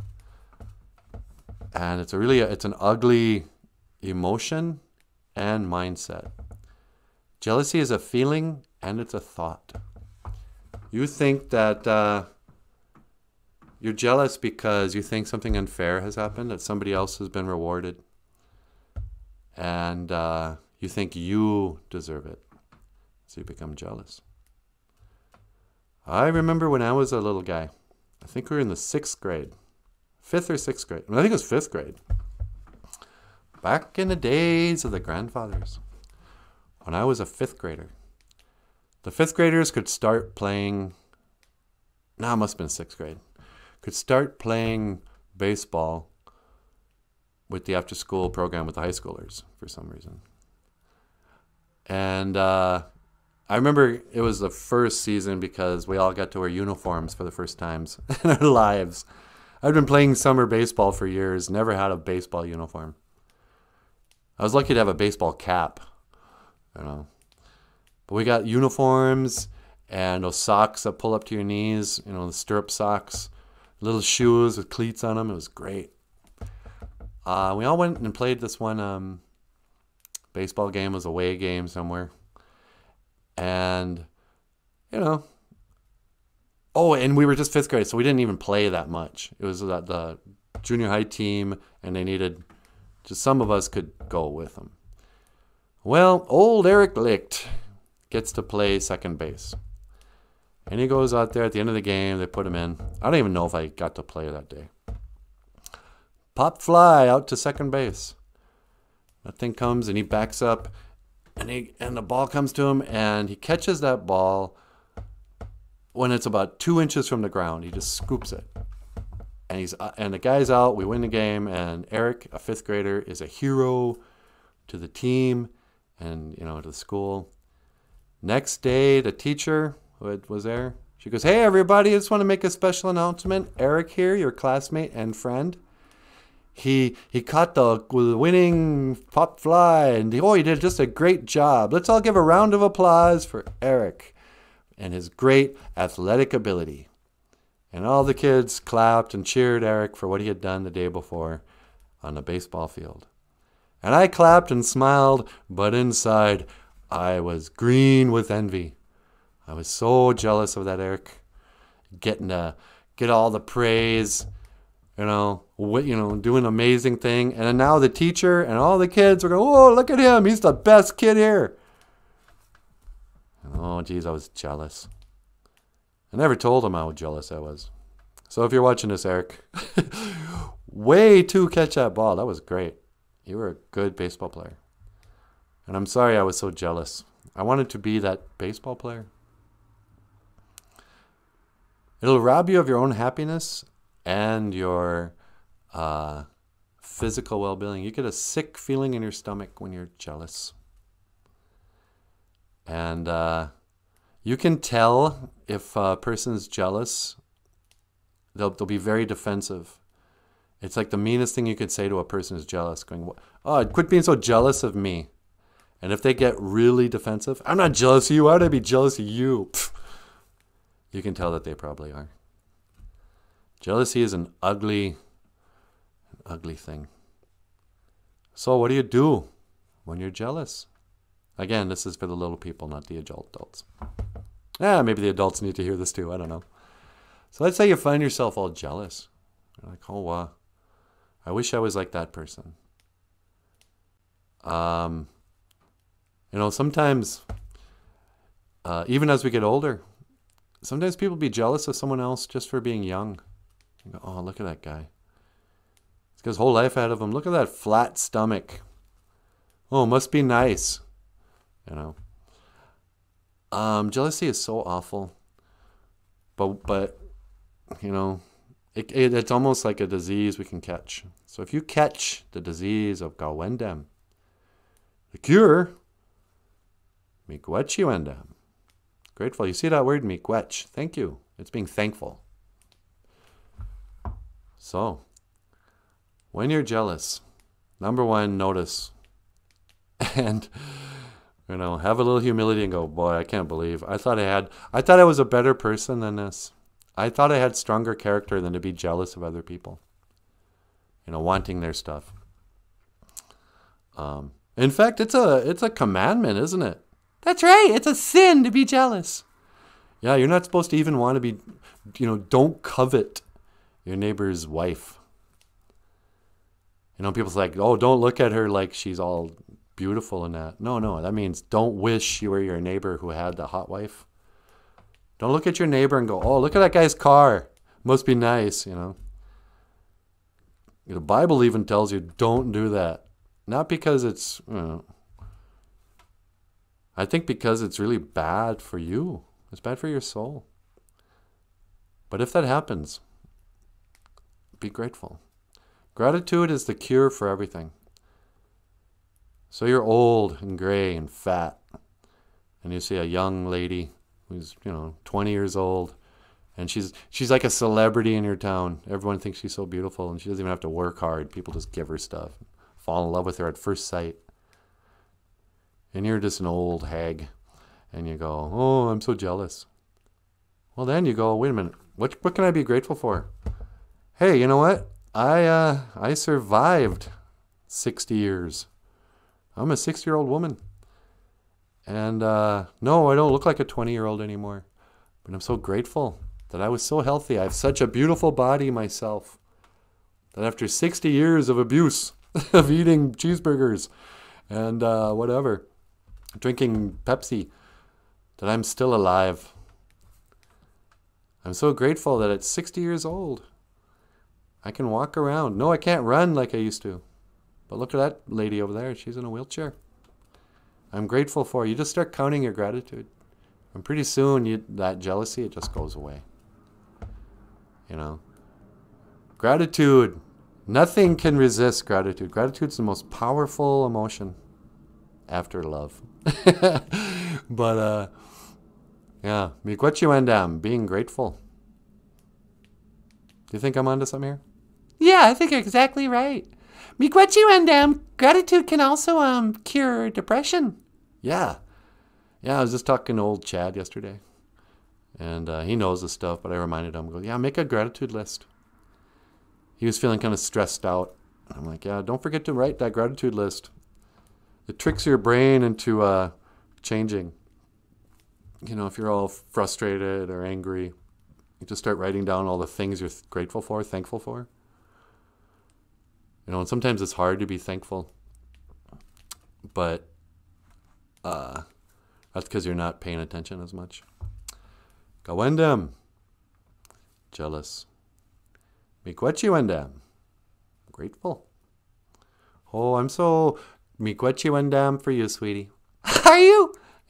And it's a really, it's an ugly emotion and mindset. Jealousy is a feeling and it's a thought. You think that uh, you're jealous because you think something unfair has happened, that somebody else has been rewarded, and uh, you think you deserve it, so you become jealous. I remember when I was a little guy, I think we were in the sixth grade, fifth or sixth grade. I think it was fifth grade. Back in the days of the grandfathers, when I was a fifth grader, the fifth graders could start playing, no, it must have been sixth grade, could start playing baseball with the after-school program with the high schoolers for some reason. And uh, I remember it was the first season because we all got to wear uniforms for the first times in our lives. I'd been playing summer baseball for years, never had a baseball uniform. I was lucky to have a baseball cap, you know. But we got uniforms and those socks that pull up to your knees, you know, the stirrup socks, little shoes with cleats on them. It was great. Uh, we all went and played this one um, baseball game. It was a away game somewhere. And, you know, oh, and we were just fifth grade, so we didn't even play that much. It was the, the junior high team, and they needed, just some of us could go with them. Well, old Eric Licht gets to play second base. And he goes out there at the end of the game. They put him in. I don't even know if I got to play that day. Pop fly out to second base. That thing comes, and he backs up, and he and the ball comes to him, and he catches that ball when it's about two inches from the ground. He just scoops it. And he's uh, and the guy's out. We win the game, and Eric, a fifth grader, is a hero to the team and, you know, to the school. Next day, the teacher who was there, she goes, "Hey, everybody, I just want to make a special announcement. Eric here, your classmate and friend. He he caught the, the winning pop fly, and he, oh, he did just a great job. Let's all give a round of applause for Eric and his great athletic ability." And all the kids clapped and cheered Eric for what he had done the day before on the baseball field. And I clapped and smiled, but inside I was green with envy. I was so jealous of that Eric getting to get all the praise, you know, you know, doing an amazing thing. And then now the teacher and all the kids are going, "Oh, look at him. He's the best kid here." Oh, geez, I was jealous. I never told him how jealous I was. So if you're watching this, Eric, way to catch that ball. That was great. You were a good baseball player. And I'm sorry I was so jealous I wanted to be that baseball player. It'll rob you of your own happiness and your uh, physical well-being. You get a sick feeling in your stomach when you're jealous. And uh, you can tell if a person's jealous. They'll, they'll be very defensive. It's like the meanest thing you could say to a person who's jealous. Going, oh, quit being so jealous of me. And if they get really defensive, I'm not jealous of you. Why would I be jealous of you? Pfft. You can tell that they probably are. Jealousy is an ugly, an ugly thing. So what do you do when you're jealous? Again, this is for the little people, not the adults. Yeah, maybe the adults need to hear this too. I don't know. So let's say you find yourself all jealous. You're like, oh, wow. I wish I was like that person. Um, you know, sometimes, uh, even as we get older, sometimes people be jealous of someone else just for being young. You go, oh, look at that guy. He's got his whole life ahead of him. Look at that flat stomach. Oh, must be nice. You know. Um, jealousy is so awful. But, but you know, it, it, it's almost like a disease we can catch. So if you catch the disease of Gawendam, the cure, miigwetchiwendam. Grateful. You see that word, miigwetch. Thank you. It's being thankful. So, when you're jealous, number one, notice. And, you know, have a little humility and go, boy, I can't believe. I thought I had, I thought I was a better person than this. I thought I had stronger character than to be jealous of other people. You know, wanting their stuff. Um, in fact, it's a, it's a commandment, isn't it? That's right. It's a sin to be jealous. Yeah, you're not supposed to even want to be, you know, don't covet your neighbor's wife. You know, people's like, oh, don't look at her like she's all beautiful and that. No, no, that means don't wish you were your neighbor who had the hot wife. Don't look at your neighbor and go, oh, look at that guy's car. Must be nice, you know. The Bible even tells you don't do that. Not because it's, you know, I think because it's really bad for you. It's bad for your soul. But if that happens, be grateful. Gratitude is the cure for everything. So you're old and gray and fat, and you see a young lady who's, you know, twenty years old, and she's she's like a celebrity in your town. Everyone thinks she's so beautiful, and she doesn't even have to work hard. People just give her stuff, fall in love with her at first sight. And you're just an old hag, and you go, oh, I'm so jealous. Well, then you go, wait a minute, what what can I be grateful for? Hey, you know what? I uh, I survived sixty years. I'm a sixty-year-old woman. And uh, no, I don't look like a twenty-year-old anymore. But I'm so grateful that I was so healthy. I have such a beautiful body myself. That after sixty years of abuse, of eating cheeseburgers and uh, whatever, drinking Pepsi, that I'm still alive. I'm so grateful that at sixty years old, I can walk around. No, I can't run like I used to. But look at that lady over there. She's in a wheelchair. I'm grateful for you. Just start counting your gratitude. And pretty soon, you, that jealousy, it just goes away. You know. Gratitude. Nothing can resist gratitude. Gratitude's the most powerful emotion after love. But, uh, yeah. Miigwetchiwendam, being grateful. Do you think I'm onto something here? Yeah, I think you're exactly right. Miigwetchiwendam, gratitude can also um cure depression. Yeah. Yeah, I was just talking to old Chad yesterday. And uh, he knows this stuff, but I reminded him, go, yeah, make a gratitude list. He was feeling kind of stressed out. I'm like, yeah, don't forget to write that gratitude list. It tricks your brain into uh, changing. You know, if you're all frustrated or angry, you just start writing down all the things you're th- grateful for, thankful for. You know, and sometimes it's hard to be thankful. But uh, that's because you're not paying attention as much. Gawendam. Jealous. Miigwetchiwendam. Grateful. Oh, I'm so miigwetchiwendam for you, sweetie. Are you?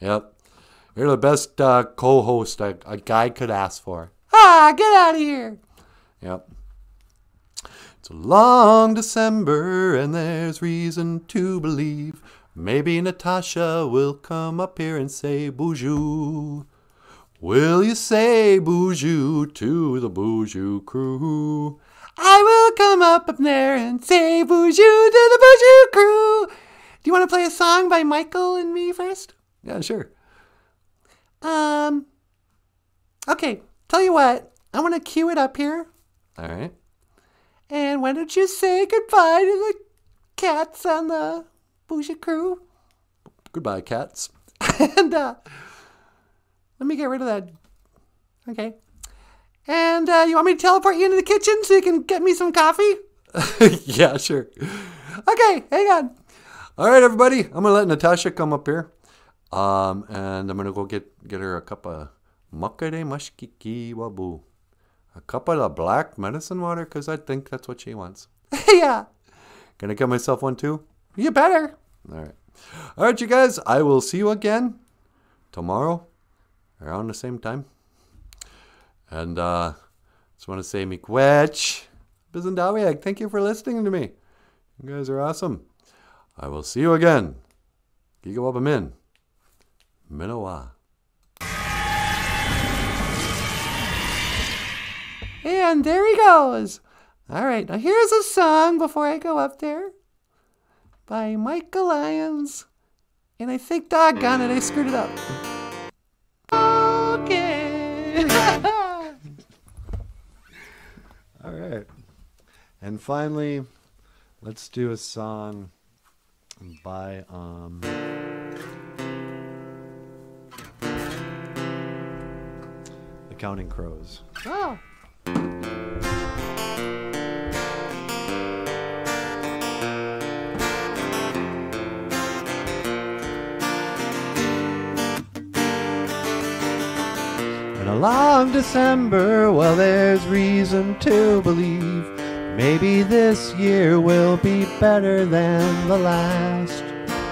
Yep. You're the best uh, co-host a, a guy could ask for. Ah, get out of here. Yep. It's a long December and there's reason to believe maybe Natasha will come up here and say bonjour. Will you say bonjour to the bonjour crew? I will come up up there and say bonjour to the bonjour crew. Do you want to play a song by Michael and me first? Yeah, sure. Um, okay, tell you what, I want to cue it up here. All right. And why don't you say goodbye to the cats on the bonjour crew? Goodbye, cats. And, uh, let me get rid of that. Okay. And uh, you want me to teleport you into the kitchen so you can get me some coffee? Yeah, sure. Okay, hang on. All right, everybody. I'm going to let Natasha come up here. Um, and I'm going to go get, get her a cup of makare mashkiki wabu. A cup of the black medicine water because I think that's what she wants. Yeah. Can I get myself one too? You better. All right. All right, you guys. I will see you again tomorrow around the same time. And uh, just want to say miigwech. Bizendawiag. Thank you for listening to me. You guys are awesome. I will see you again. Gigawabamin. Minowa. And there he goes. All right, now here's a song before I go up there by Michael Lyons. And I think, doggone it, I screwed it up. Okay. All right. And finally, let's do a song by um the Counting Crows. Oh. In a long December, well, there's reason to believe maybe this year will be better than the last.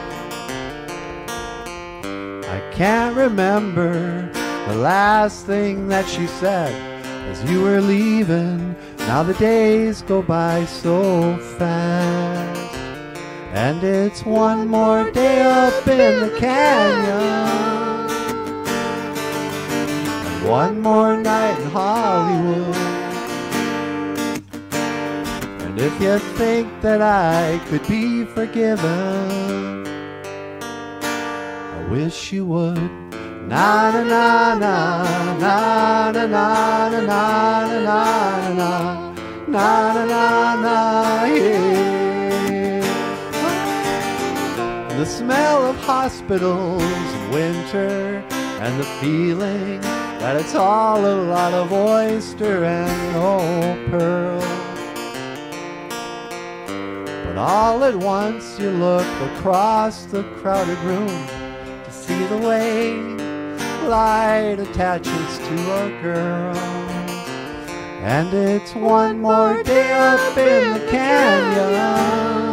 I can't remember the last thing that she said as you were leaving. Now the days go by so fast, and it's one more day up in the canyon. One more night in Hollywood. And if you think that I could be forgiven, I wish you would. Na na na na na na na na na na na na na na na yeah. The smell of hospitals in winter and the feeling that it's all a lot of oyster and no pearl. But all at once you look across the crowded room to see the way light attaches to a girl. And it's one more day up in the canyon,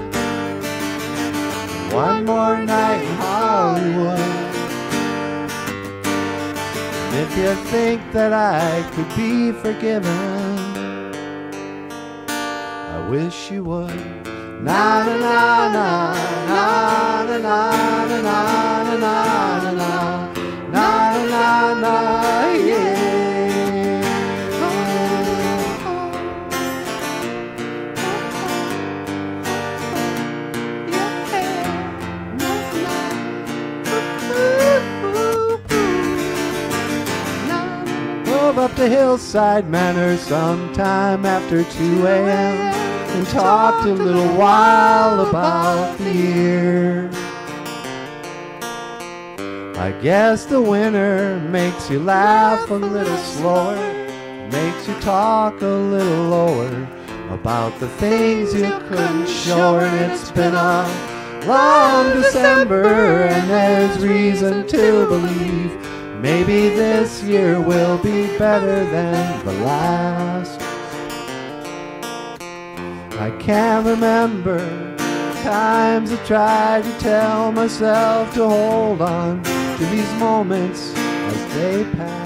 one more night in Hollywood. If you think that I could be forgiven, I wish you would. Na na na na na na na na na na na na na na na yeah. Up to Hillside Manor sometime after two a m and talked a little while about the year. I guess the winter makes you laugh a little slower, makes you talk a little lower about the things you couldn't show her. And it's been a long December and there's reason to believe maybe this year will be better than the last. I can't remember times I tried to tell myself to hold on, to these moments as they pass.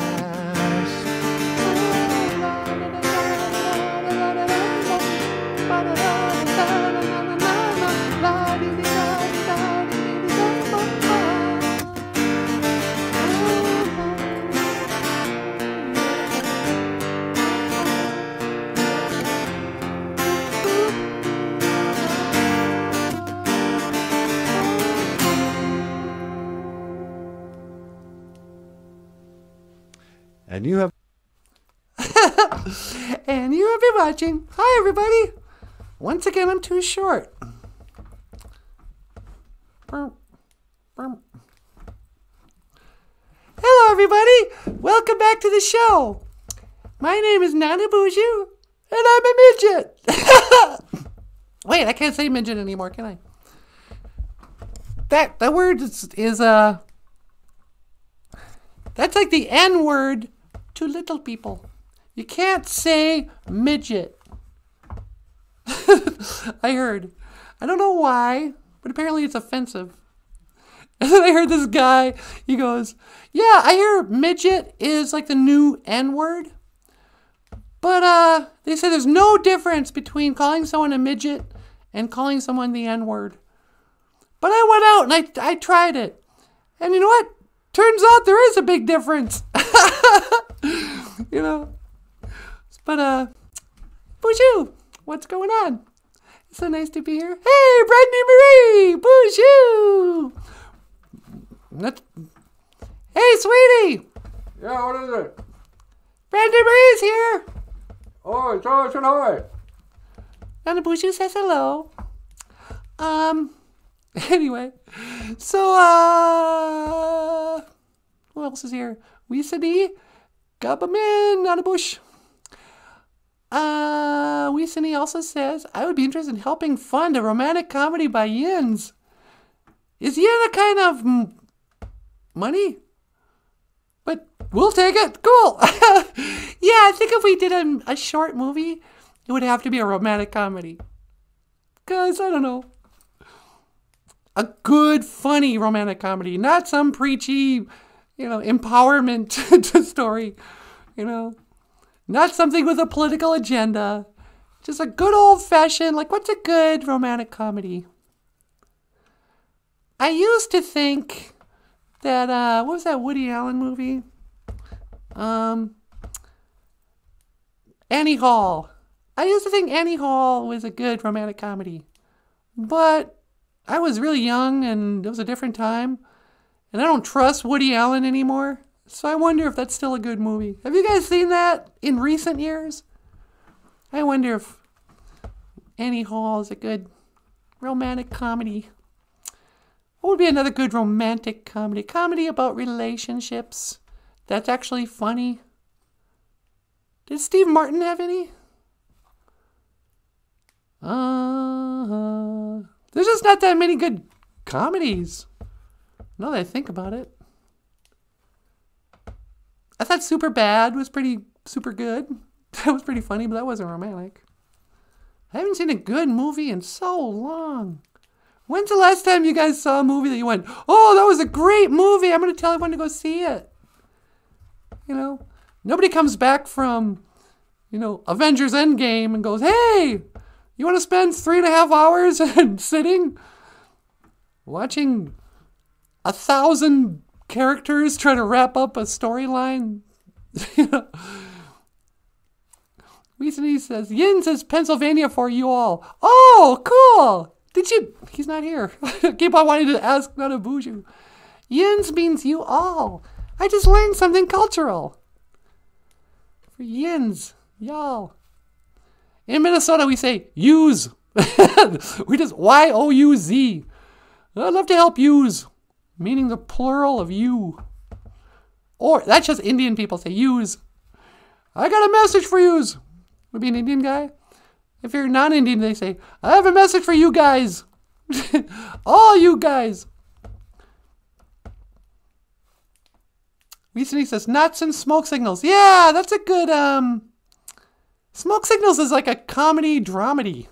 And you have and you have been watching. Hi, everybody. Once again, I'm too short. Hello, everybody. Welcome back to the show. My name is Nana Buju, and I'm a midget. Wait, I can't say midget anymore, can I? That that word is, is uh that's like the N word to little people. You can't say midget. I heard. I don't know why, but apparently it's offensive. And then I heard this guy, he goes, yeah, I hear midget is like the new N word. But uh, they say there's no difference between calling someone a midget and calling someone the N word. But I went out and I, I tried it. And you know what? Turns out there is a big difference. You know. But, uh, Buju, what's going on? It's so nice to be here. Hey, Brandy Marie, Buju. That's... Hey, sweetie. Yeah, what is it? Brandy Marie's here. Oh, it's all it's hi. Nana Buju says hello. Um, anyway, so, uh, who else is here? Weesany, Gabamin, Nana Bush. Uh, Weesany also says, I would be interested in helping fund a romantic comedy by Yins. Is Yin a kind of m- money? But we'll take it. Cool. Yeah, I think if we did a, a short movie, it would have to be a romantic comedy. Because, I don't know. A good, funny romantic comedy. Not some preachy, you know, empowerment story. You know. Not something with a political agenda. Just a good old-fashioned, like, what's a good romantic comedy? I used to think that, uh, what was that Woody Allen movie? Um, Annie Hall. I used to think Annie Hall was a good romantic comedy. But I was really young, and it was a different time. And I don't trust Woody Allen anymore. So I wonder if that's still a good movie. Have you guys seen that in recent years? I wonder if Annie Hall is a good romantic comedy. What would be another good romantic comedy? Comedy about relationships. That's actually funny. Did Steve Martin have any? Uh, there's just not that many good comedies. Now that I think about it. I thought Superbad was pretty super good. That was pretty funny, but that wasn't romantic. I haven't seen a good movie in so long. When's the last time you guys saw a movie that you went, oh, that was a great movie. I'm going to tell everyone to go see it. You know, nobody comes back from, you know, Avengers Endgame and goes, hey, you want to spend three and a half hours sitting watching a thousand characters try to wrap up a storyline? You know? Weasley says, Yin says Pennsylvania for you all. Oh, cool. Did you? He's not here. Keep on wanting to ask Nana Buju. Yins means you all. I just learned something cultural. For yins, y'all. In Minnesota, we say use. We just Y O U Z. I'd love to help use, meaning the plural of you. Or that's just Indian people say use. I got a message for yous. Would be an Indian guy. If you're non-Indian, they say, I have a message for you guys. All you guys. Recently says, nuts and smoke signals. Yeah, that's a good, um, smoke signals is like a comedy dramedy.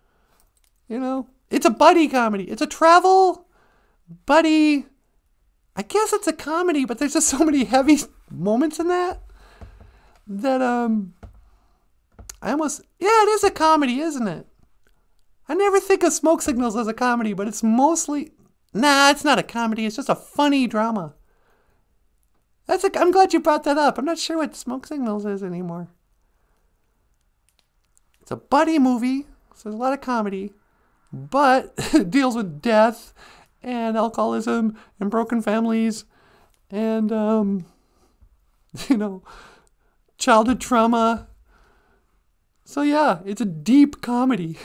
You know, it's a buddy comedy. It's a travel buddy I guess it's a comedy, but there's just so many heavy moments in that that um I almost yeah, it is a comedy, isn't it? I never think of Smoke Signals as a comedy, but it's mostly nah, it's not a comedy. It's just a funny drama. That's a, I'm glad you brought that up. I'm not sure what Smoke Signals is anymore. It's a buddy movie, so there's a lot of comedy, but it deals with death and alcoholism and broken families and, um, you know, childhood trauma. So yeah, it's a deep comedy.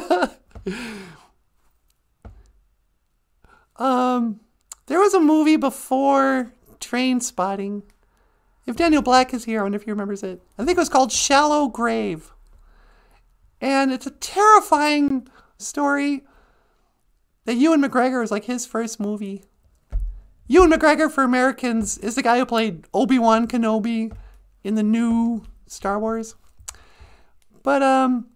um, there was a movie before Trainspotting. If Daniel Black is here, I wonder if he remembers it. I think it was called Shallow Grave. And it's a terrifying story that Ewan McGregor is like his first movie. Ewan McGregor, for Americans, is the guy who played Obi-Wan Kenobi in the new Star Wars. But, um,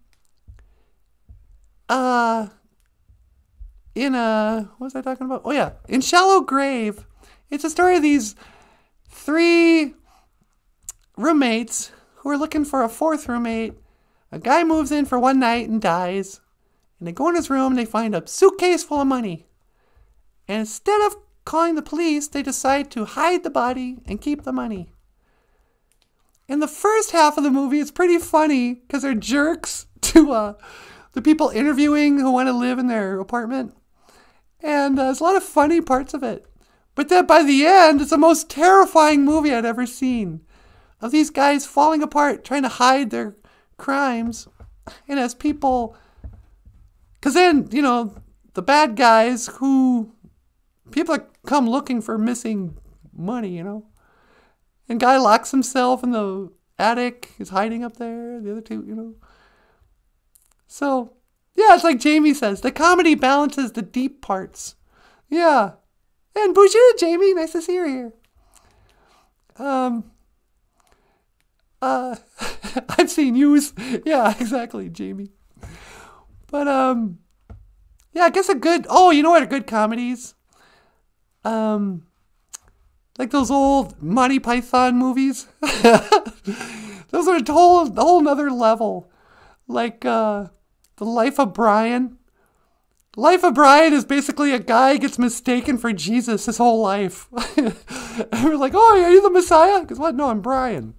uh, in a, what was I talking about? Oh yeah, in Shallow Grave, it's a story of these three roommates who are looking for a fourth roommate. A guy moves in for one night and dies. And they go in his room and they find a suitcase full of money. And instead of calling the police, they decide to hide the body and keep the money. In the first half of the movie, it's pretty funny because they're jerks to uh, the people interviewing who want to live in their apartment. And uh, there's a lot of funny parts of it. But then by the end, it's the most terrifying movie I'd ever seen. Of these guys falling apart, trying to hide their crimes. And as people... Because then, you know, the bad guys who... People that come looking for missing money, you know. And guy locks himself in the attic. He's hiding up there. The other two, you know. So, yeah, it's like Jamie says. The comedy balances the deep parts. Yeah. And bonjour, Jamie. Nice to see you here. Um... Uh, I've seen yous. Yeah, exactly, Jamie. But, um, yeah, I guess a good, oh, you know what are good comedies? Um, like those old Monty Python movies. Those are a whole, a whole nother level. Like, uh, The Life of Brian. Life of Brian is basically a guy gets mistaken for Jesus his whole life. And we're like, oh, are you the Messiah? Because what? No, I'm Brian.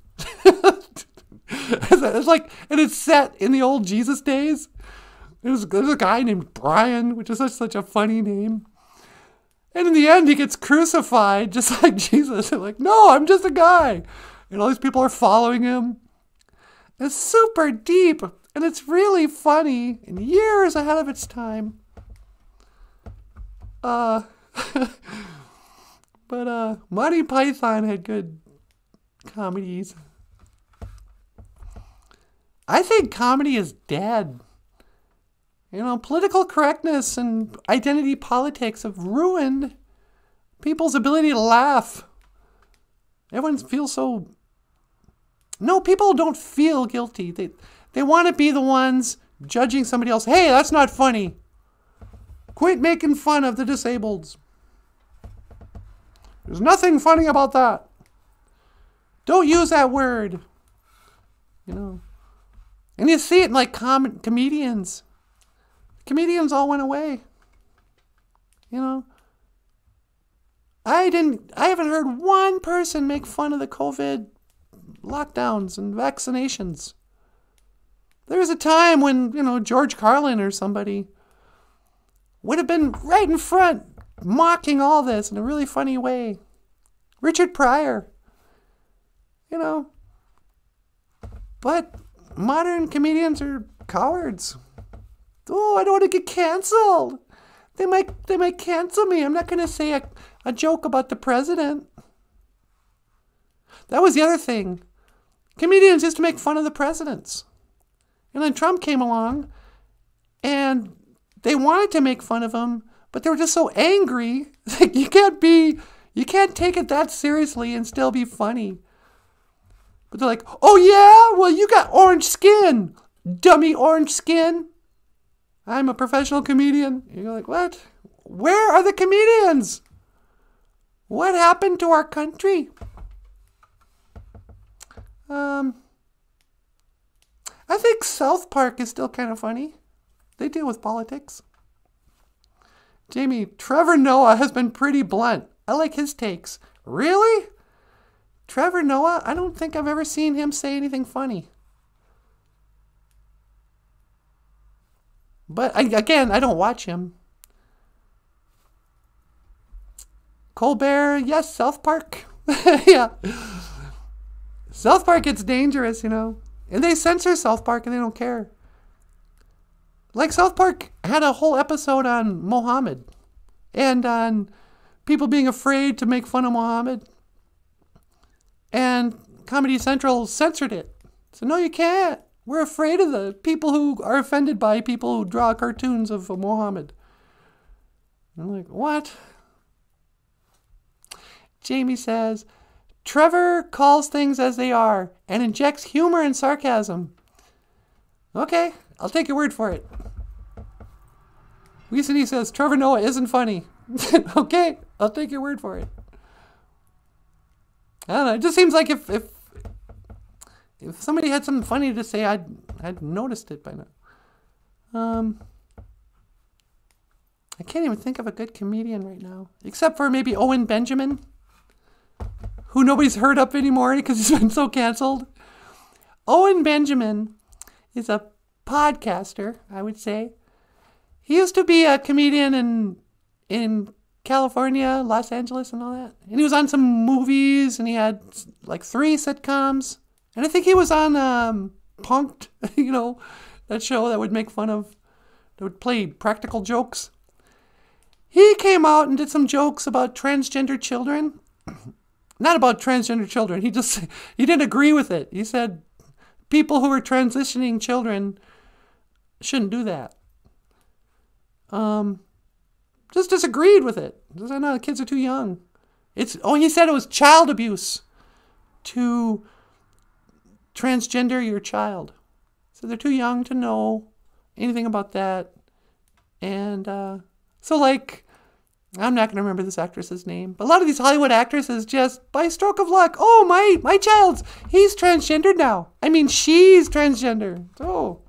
It's like, and it's set in the old Jesus days. There's, there's a guy named Brian, which is such, such a funny name. And in the end, he gets crucified just like Jesus. They're like, no, I'm just a guy. And all these people are following him. It's super deep, and it's really funny, and years ahead of its time. Uh, but uh, Monty Python had good comedies. I think comedy is dead. You know, political correctness and identity politics have ruined people's ability to laugh. Everyone feels so... No, people don't feel guilty. They, they want to be the ones judging somebody else. Hey, that's not funny. Quit making fun of the disabled. There's nothing funny about that. Don't use that word. You know. And you see it in like com- comedians. Comedians all went away. You know. I didn't, I haven't heard one person make fun of the COVID lockdowns and vaccinations. There was a time when, you know, George Carlin or somebody would have been right in front mocking all this in a really funny way. Richard Pryor. You know. But modern comedians are cowards. Oh, I don't want to get canceled. They might they might cancel me. I'm not going to say a, a joke about the president. That was the other thing. Comedians used to make fun of the presidents. And then Trump came along and they wanted to make fun of him, but they were just so angry. Like, you can't be, you can't take it that seriously and still be funny. But they're like, oh yeah, well you got orange skin, dummy orange skin. I'm a professional comedian. You're like, what? Where are the comedians? What happened to our country? Um, I think South Park is still kind of funny. They deal with politics. Jamie, Trevor Noah has been pretty blunt. I like his takes. Really? Trevor Noah? I don't think I've ever seen him say anything funny. But I, again, I don't watch him. Colbert, yes, South Park. Yeah. South Park gets dangerous, you know. And they censor South Park and they don't care. Like South Park had a whole episode on Muhammad and on people being afraid to make fun of Muhammad. And Comedy Central censored it. So no, you can't. We're afraid of the people who are offended by people who draw cartoons of Muhammad. I'm like, what? Jamie says, Trevor calls things as they are and injects humor and sarcasm. Okay, I'll take your word for it. Recently says, Trevor Noah isn't funny. Okay, I'll take your word for it. I don't know. It just seems like if if if somebody had something funny to say, I'd I'd noticed it by now. Um, I can't even think of a good comedian right now, except for maybe Owen Benjamin, who nobody's heard of anymore because he's been so canceled. Owen Benjamin is a podcaster, I would say. He used to be a comedian in in California, Los Angeles, and all that. And he was on some movies, and he had like three sitcoms. And I think he was on um, Punk'd, you know, that show that would make fun of, that would play practical jokes. He came out and did some jokes about transgender children. Not about transgender children. He just, he didn't agree with it. He said people who are transitioning children shouldn't do that. Um... Just disagreed with it. He said, no, the kids are too young. It's oh, he said it was child abuse to transgender your child. So they're too young to know anything about that. And uh, so, like, I'm not going to remember this actress's name, but a lot of these Hollywood actresses just, by stroke of luck, oh, my, my child's, he's transgendered now. I mean, she's transgender. Oh,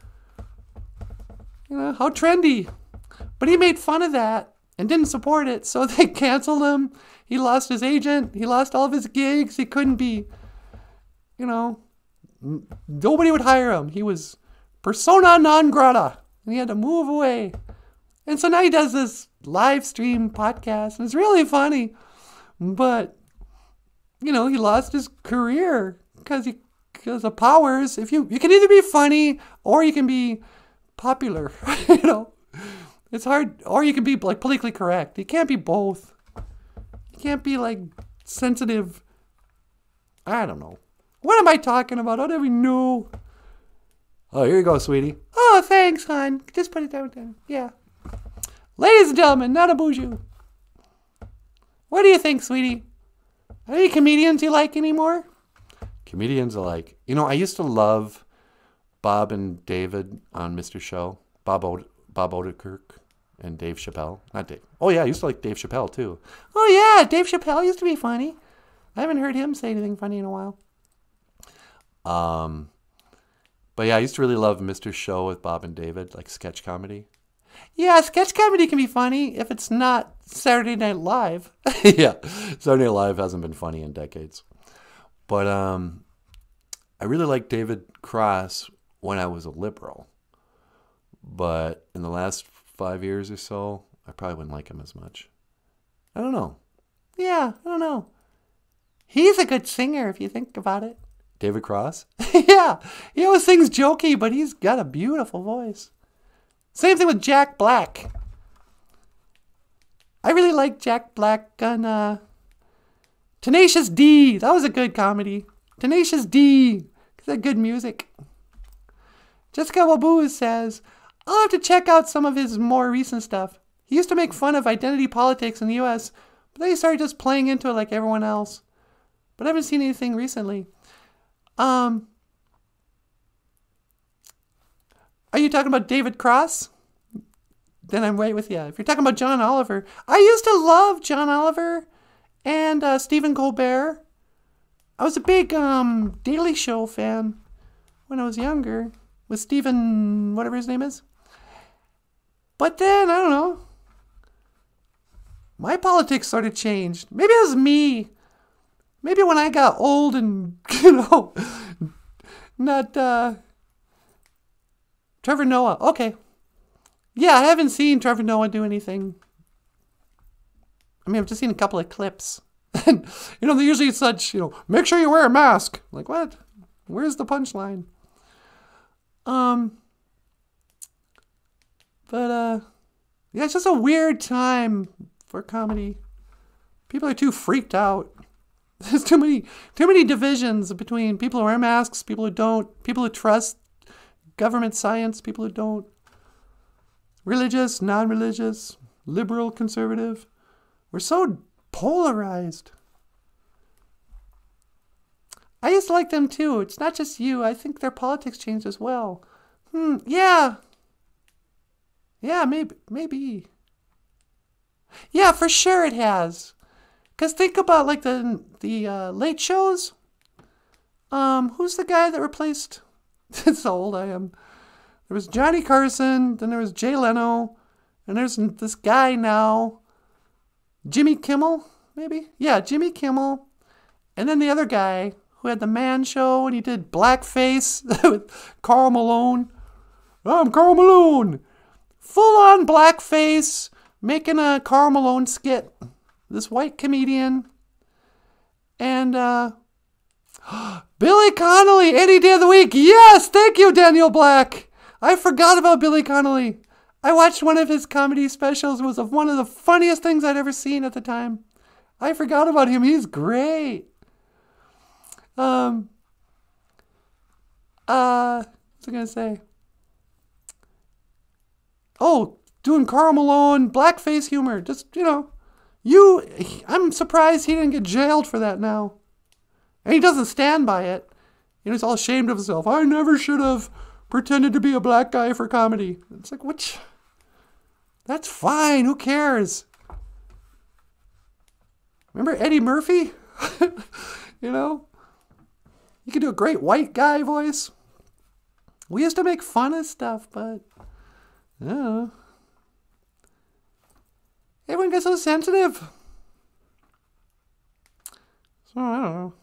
you know, how trendy. But he made fun of that and didn't support it, so they canceled him. He lost his agent. He lost all of his gigs. He couldn't be, you know, nobody would hire him. He was persona non grata, and he had to move away. And so now he does this live stream podcast, and it's really funny. But, you know, he lost his career because he because of powers. If you, you can either be funny or you can be popular, you know. It's hard, or you can be like politically correct. You can't be both. You can't be like sensitive. I don't know. What am I talking about? I don't even know. Oh, here you go, sweetie. Oh, thanks, hon. Just put it down there. Yeah. Ladies and gentlemen, Nana Buju. What do you think, sweetie? Are there any comedians you like anymore? Comedians alike. You know, I used to love Bob and David on Mister Show. Bob Od- Bob Odenkirk and Dave Chappelle. Not Dave. Oh, yeah, I used to like Dave Chappelle, too. Oh, yeah, Dave Chappelle used to be funny. I haven't heard him say anything funny in a while. Um, But, yeah, I used to really love Mister Show with Bob and David, like sketch comedy. Yeah, sketch comedy can be funny if it's not Saturday Night Live. Yeah, Saturday Night Live hasn't been funny in decades. But um, I really liked David Cross when I was a liberal. But in the last five years or so, I probably wouldn't like him as much. I don't know. Yeah, I don't know. He's a good singer if you think about it. David Cross? Yeah, he always sings jokey, but he's got a beautiful voice. Same thing with Jack Black. I really like Jack Black on uh, Tenacious D. That was a good comedy. Tenacious D. It's a good music. Jessica Wabu says, I'll have to check out some of his more recent stuff. He used to make fun of identity politics in the U S, but then he started just playing into it like everyone else. But I haven't seen anything recently. Um, are you talking about David Cross? Then I'm right with you. If you're talking about John Oliver, I used to love John Oliver and uh, Stephen Colbert. I was a big um, Daily Show fan when I was younger with Stephen, whatever his name is. But then, I don't know, my politics sort of changed. Maybe it was me. Maybe when I got old and, you know, not, uh, Trevor Noah. Okay. Yeah, I haven't seen Trevor Noah do anything. I mean, I've just seen a couple of clips. And, you know, they usually such, you know, make sure you wear a mask. Like, what? Where's the punchline? Um, but, uh, yeah, it's just a weird time for comedy. People are too freaked out. There's too many, too many divisions between people who wear masks, people who don't, people who trust government science, people who don't. Religious, non-religious, liberal, conservative. We're so polarized. I used to like them too. It's not just you. I think their politics changed as well. Hmm, yeah. Yeah, maybe. Maybe. Yeah, for sure it has. Because think about like the the uh, late shows. Um, who's the guy that replaced... That's how old I am. There was Johnny Carson, then there was Jay Leno, and there's this guy now, Jimmy Kimmel, maybe? Yeah, Jimmy Kimmel. And then the other guy who had the Man Show, and he did blackface with Karl Malone. I'm Karl Malone. Full-on blackface, making a Karl Malone skit. This white comedian. And, uh... Billy Connolly, any day of the week. Yes, thank you, Daniel Black. I forgot about Billy Connolly. I watched one of his comedy specials. It was one of the funniest things I'd ever seen at the time. I forgot about him. He's great. Um. Uh, what's I gonna say? Oh, doing Karl Malone, blackface humor. Just, you know, you, I'm surprised he didn't get jailed for that now. And he doesn't stand by it. You know, he's all ashamed of himself. I never should have pretended to be a black guy for comedy. It's like, what? That's fine. Who cares? Remember Eddie Murphy? You know? You could do a great white guy voice. We used to make fun of stuff, but... I don't know. Everyone gets so sensitive. So, I don't know.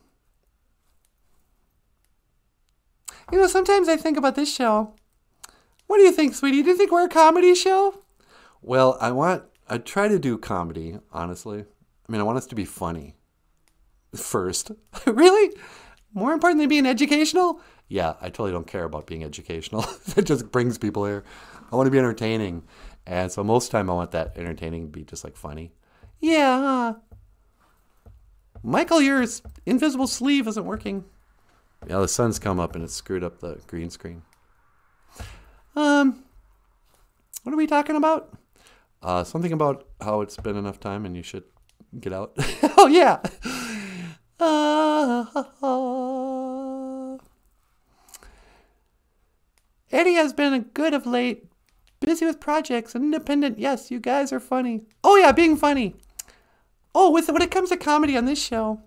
You know, sometimes I think about this show. What do you think, sweetie? Do you think we're a comedy show? Well, I want, I try to do comedy, honestly. I mean, I want us to be funny first. Really? More important than being educational? Yeah, I totally don't care about being educational. It just brings people here. I want to be entertaining. And so most of the time I want that entertaining to be just like funny. Yeah, huh? Michael, your invisible sleeve isn't working. Yeah, the sun's come up and it's screwed up the green screen. Um, what are we talking about? Uh, something about how it's been enough time and you should get out. Oh, yeah. Uh, Eddie has been good of late. Busy with projects, independent. Yes, you guys are funny. Oh, yeah, being funny. Oh, with when it comes to comedy on this show,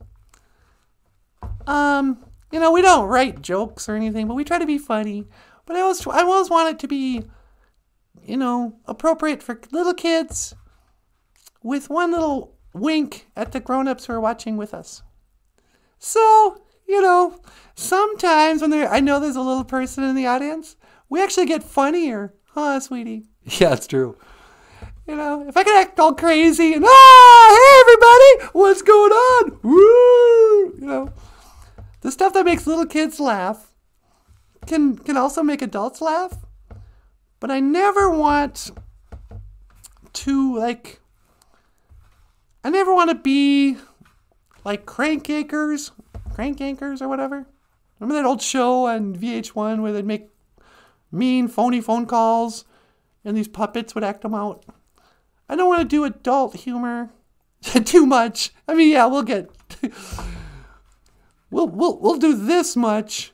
um... you know, we don't write jokes or anything, but we try to be funny. But I always, I always want it to be, you know, appropriate for little kids with one little wink at the grown-ups who are watching with us. So, you know, sometimes when there, I know there's a little person in the audience, we actually get funnier. Huh, sweetie? Yeah, it's true. You know, if I could act all crazy and, ah, hey, everybody, what's going on? Woo! You know. The stuff that makes little kids laugh can can also make adults laugh. But I never want to, like, I never want to be like Crank Yankers, Crank Yankers or whatever. Remember that old show on V H one where they'd make mean, phony phone calls and these puppets would act them out? I don't want to do adult humor too much. I mean, yeah, we'll get... We'll, we'll, we'll do this much.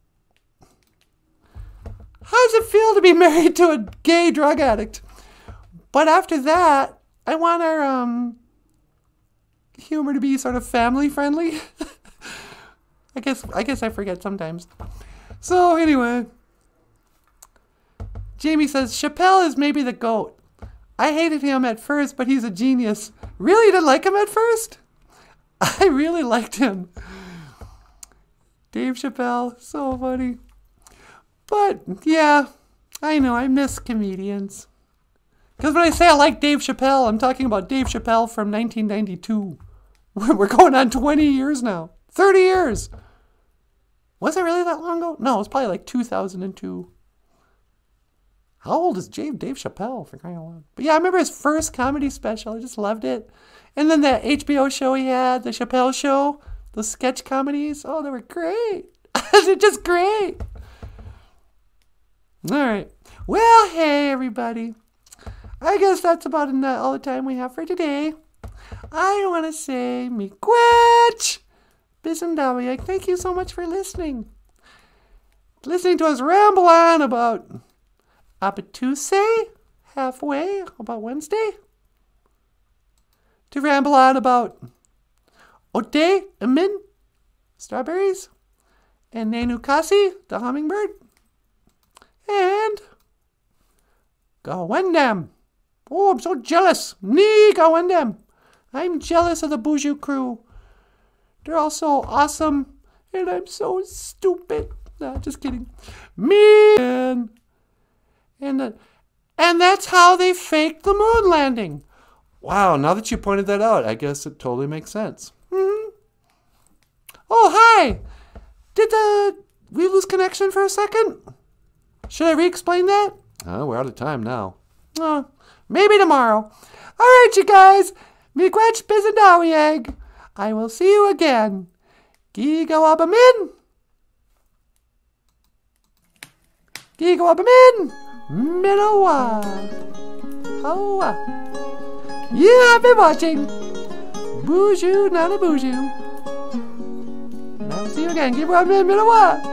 How does it feel to be married to a gay drug addict? But after that, I want our, um, humor to be sort of family friendly. I guess I guess I forget sometimes. So anyway, Jamie says Chappelle is maybe the GOAT. I hated him at first, but he's a genius. Really, you didn't like him at first? I really liked him. Dave Chappelle, so funny. But yeah, I know I miss comedians. Because when I say I like Dave Chappelle, I'm talking about Dave Chappelle from nineteen ninety-two. We're going on twenty years now. thirty years. Was it really that long ago? No, it was probably like two thousand two. How old is Dave, Dave Chappelle, for crying out loud? But yeah, I remember his first comedy special. I just loved it. And then that H B O show he had, the Chappelle Show, those sketch comedies. Oh, they were great. They're just great. All right. Well, hey, everybody. I guess that's about enough, all the time we have for today. I want to say, miigwech, Bizendawiak, thank you so much for listening. Listening to us ramble on about Apatuse, halfway, about Wednesday. To ramble on about Ote, Amin, strawberries, and Nenukasi, the hummingbird, and Gawendam. Oh, I'm so jealous. Nee, Gawendam. I'm jealous of the Buju crew. They're all so awesome, and I'm so stupid. No, just kidding. Me and and, uh, and that's how they faked the moon landing. Wow, now that you pointed that out, I guess it totally makes sense. Mm-hmm. Oh, hi. Did the we lose connection for a second? Should I re-explain that? Oh, we're out of time now. Oh, maybe tomorrow. All right, you guys. Miigwech Bizendawiag. I will see you again. Gigawabamin. Gigawabamin. Minowa. Hoa. You have been watching Buju Nana Buju. And I will see you again. Gigawabamin Minowa.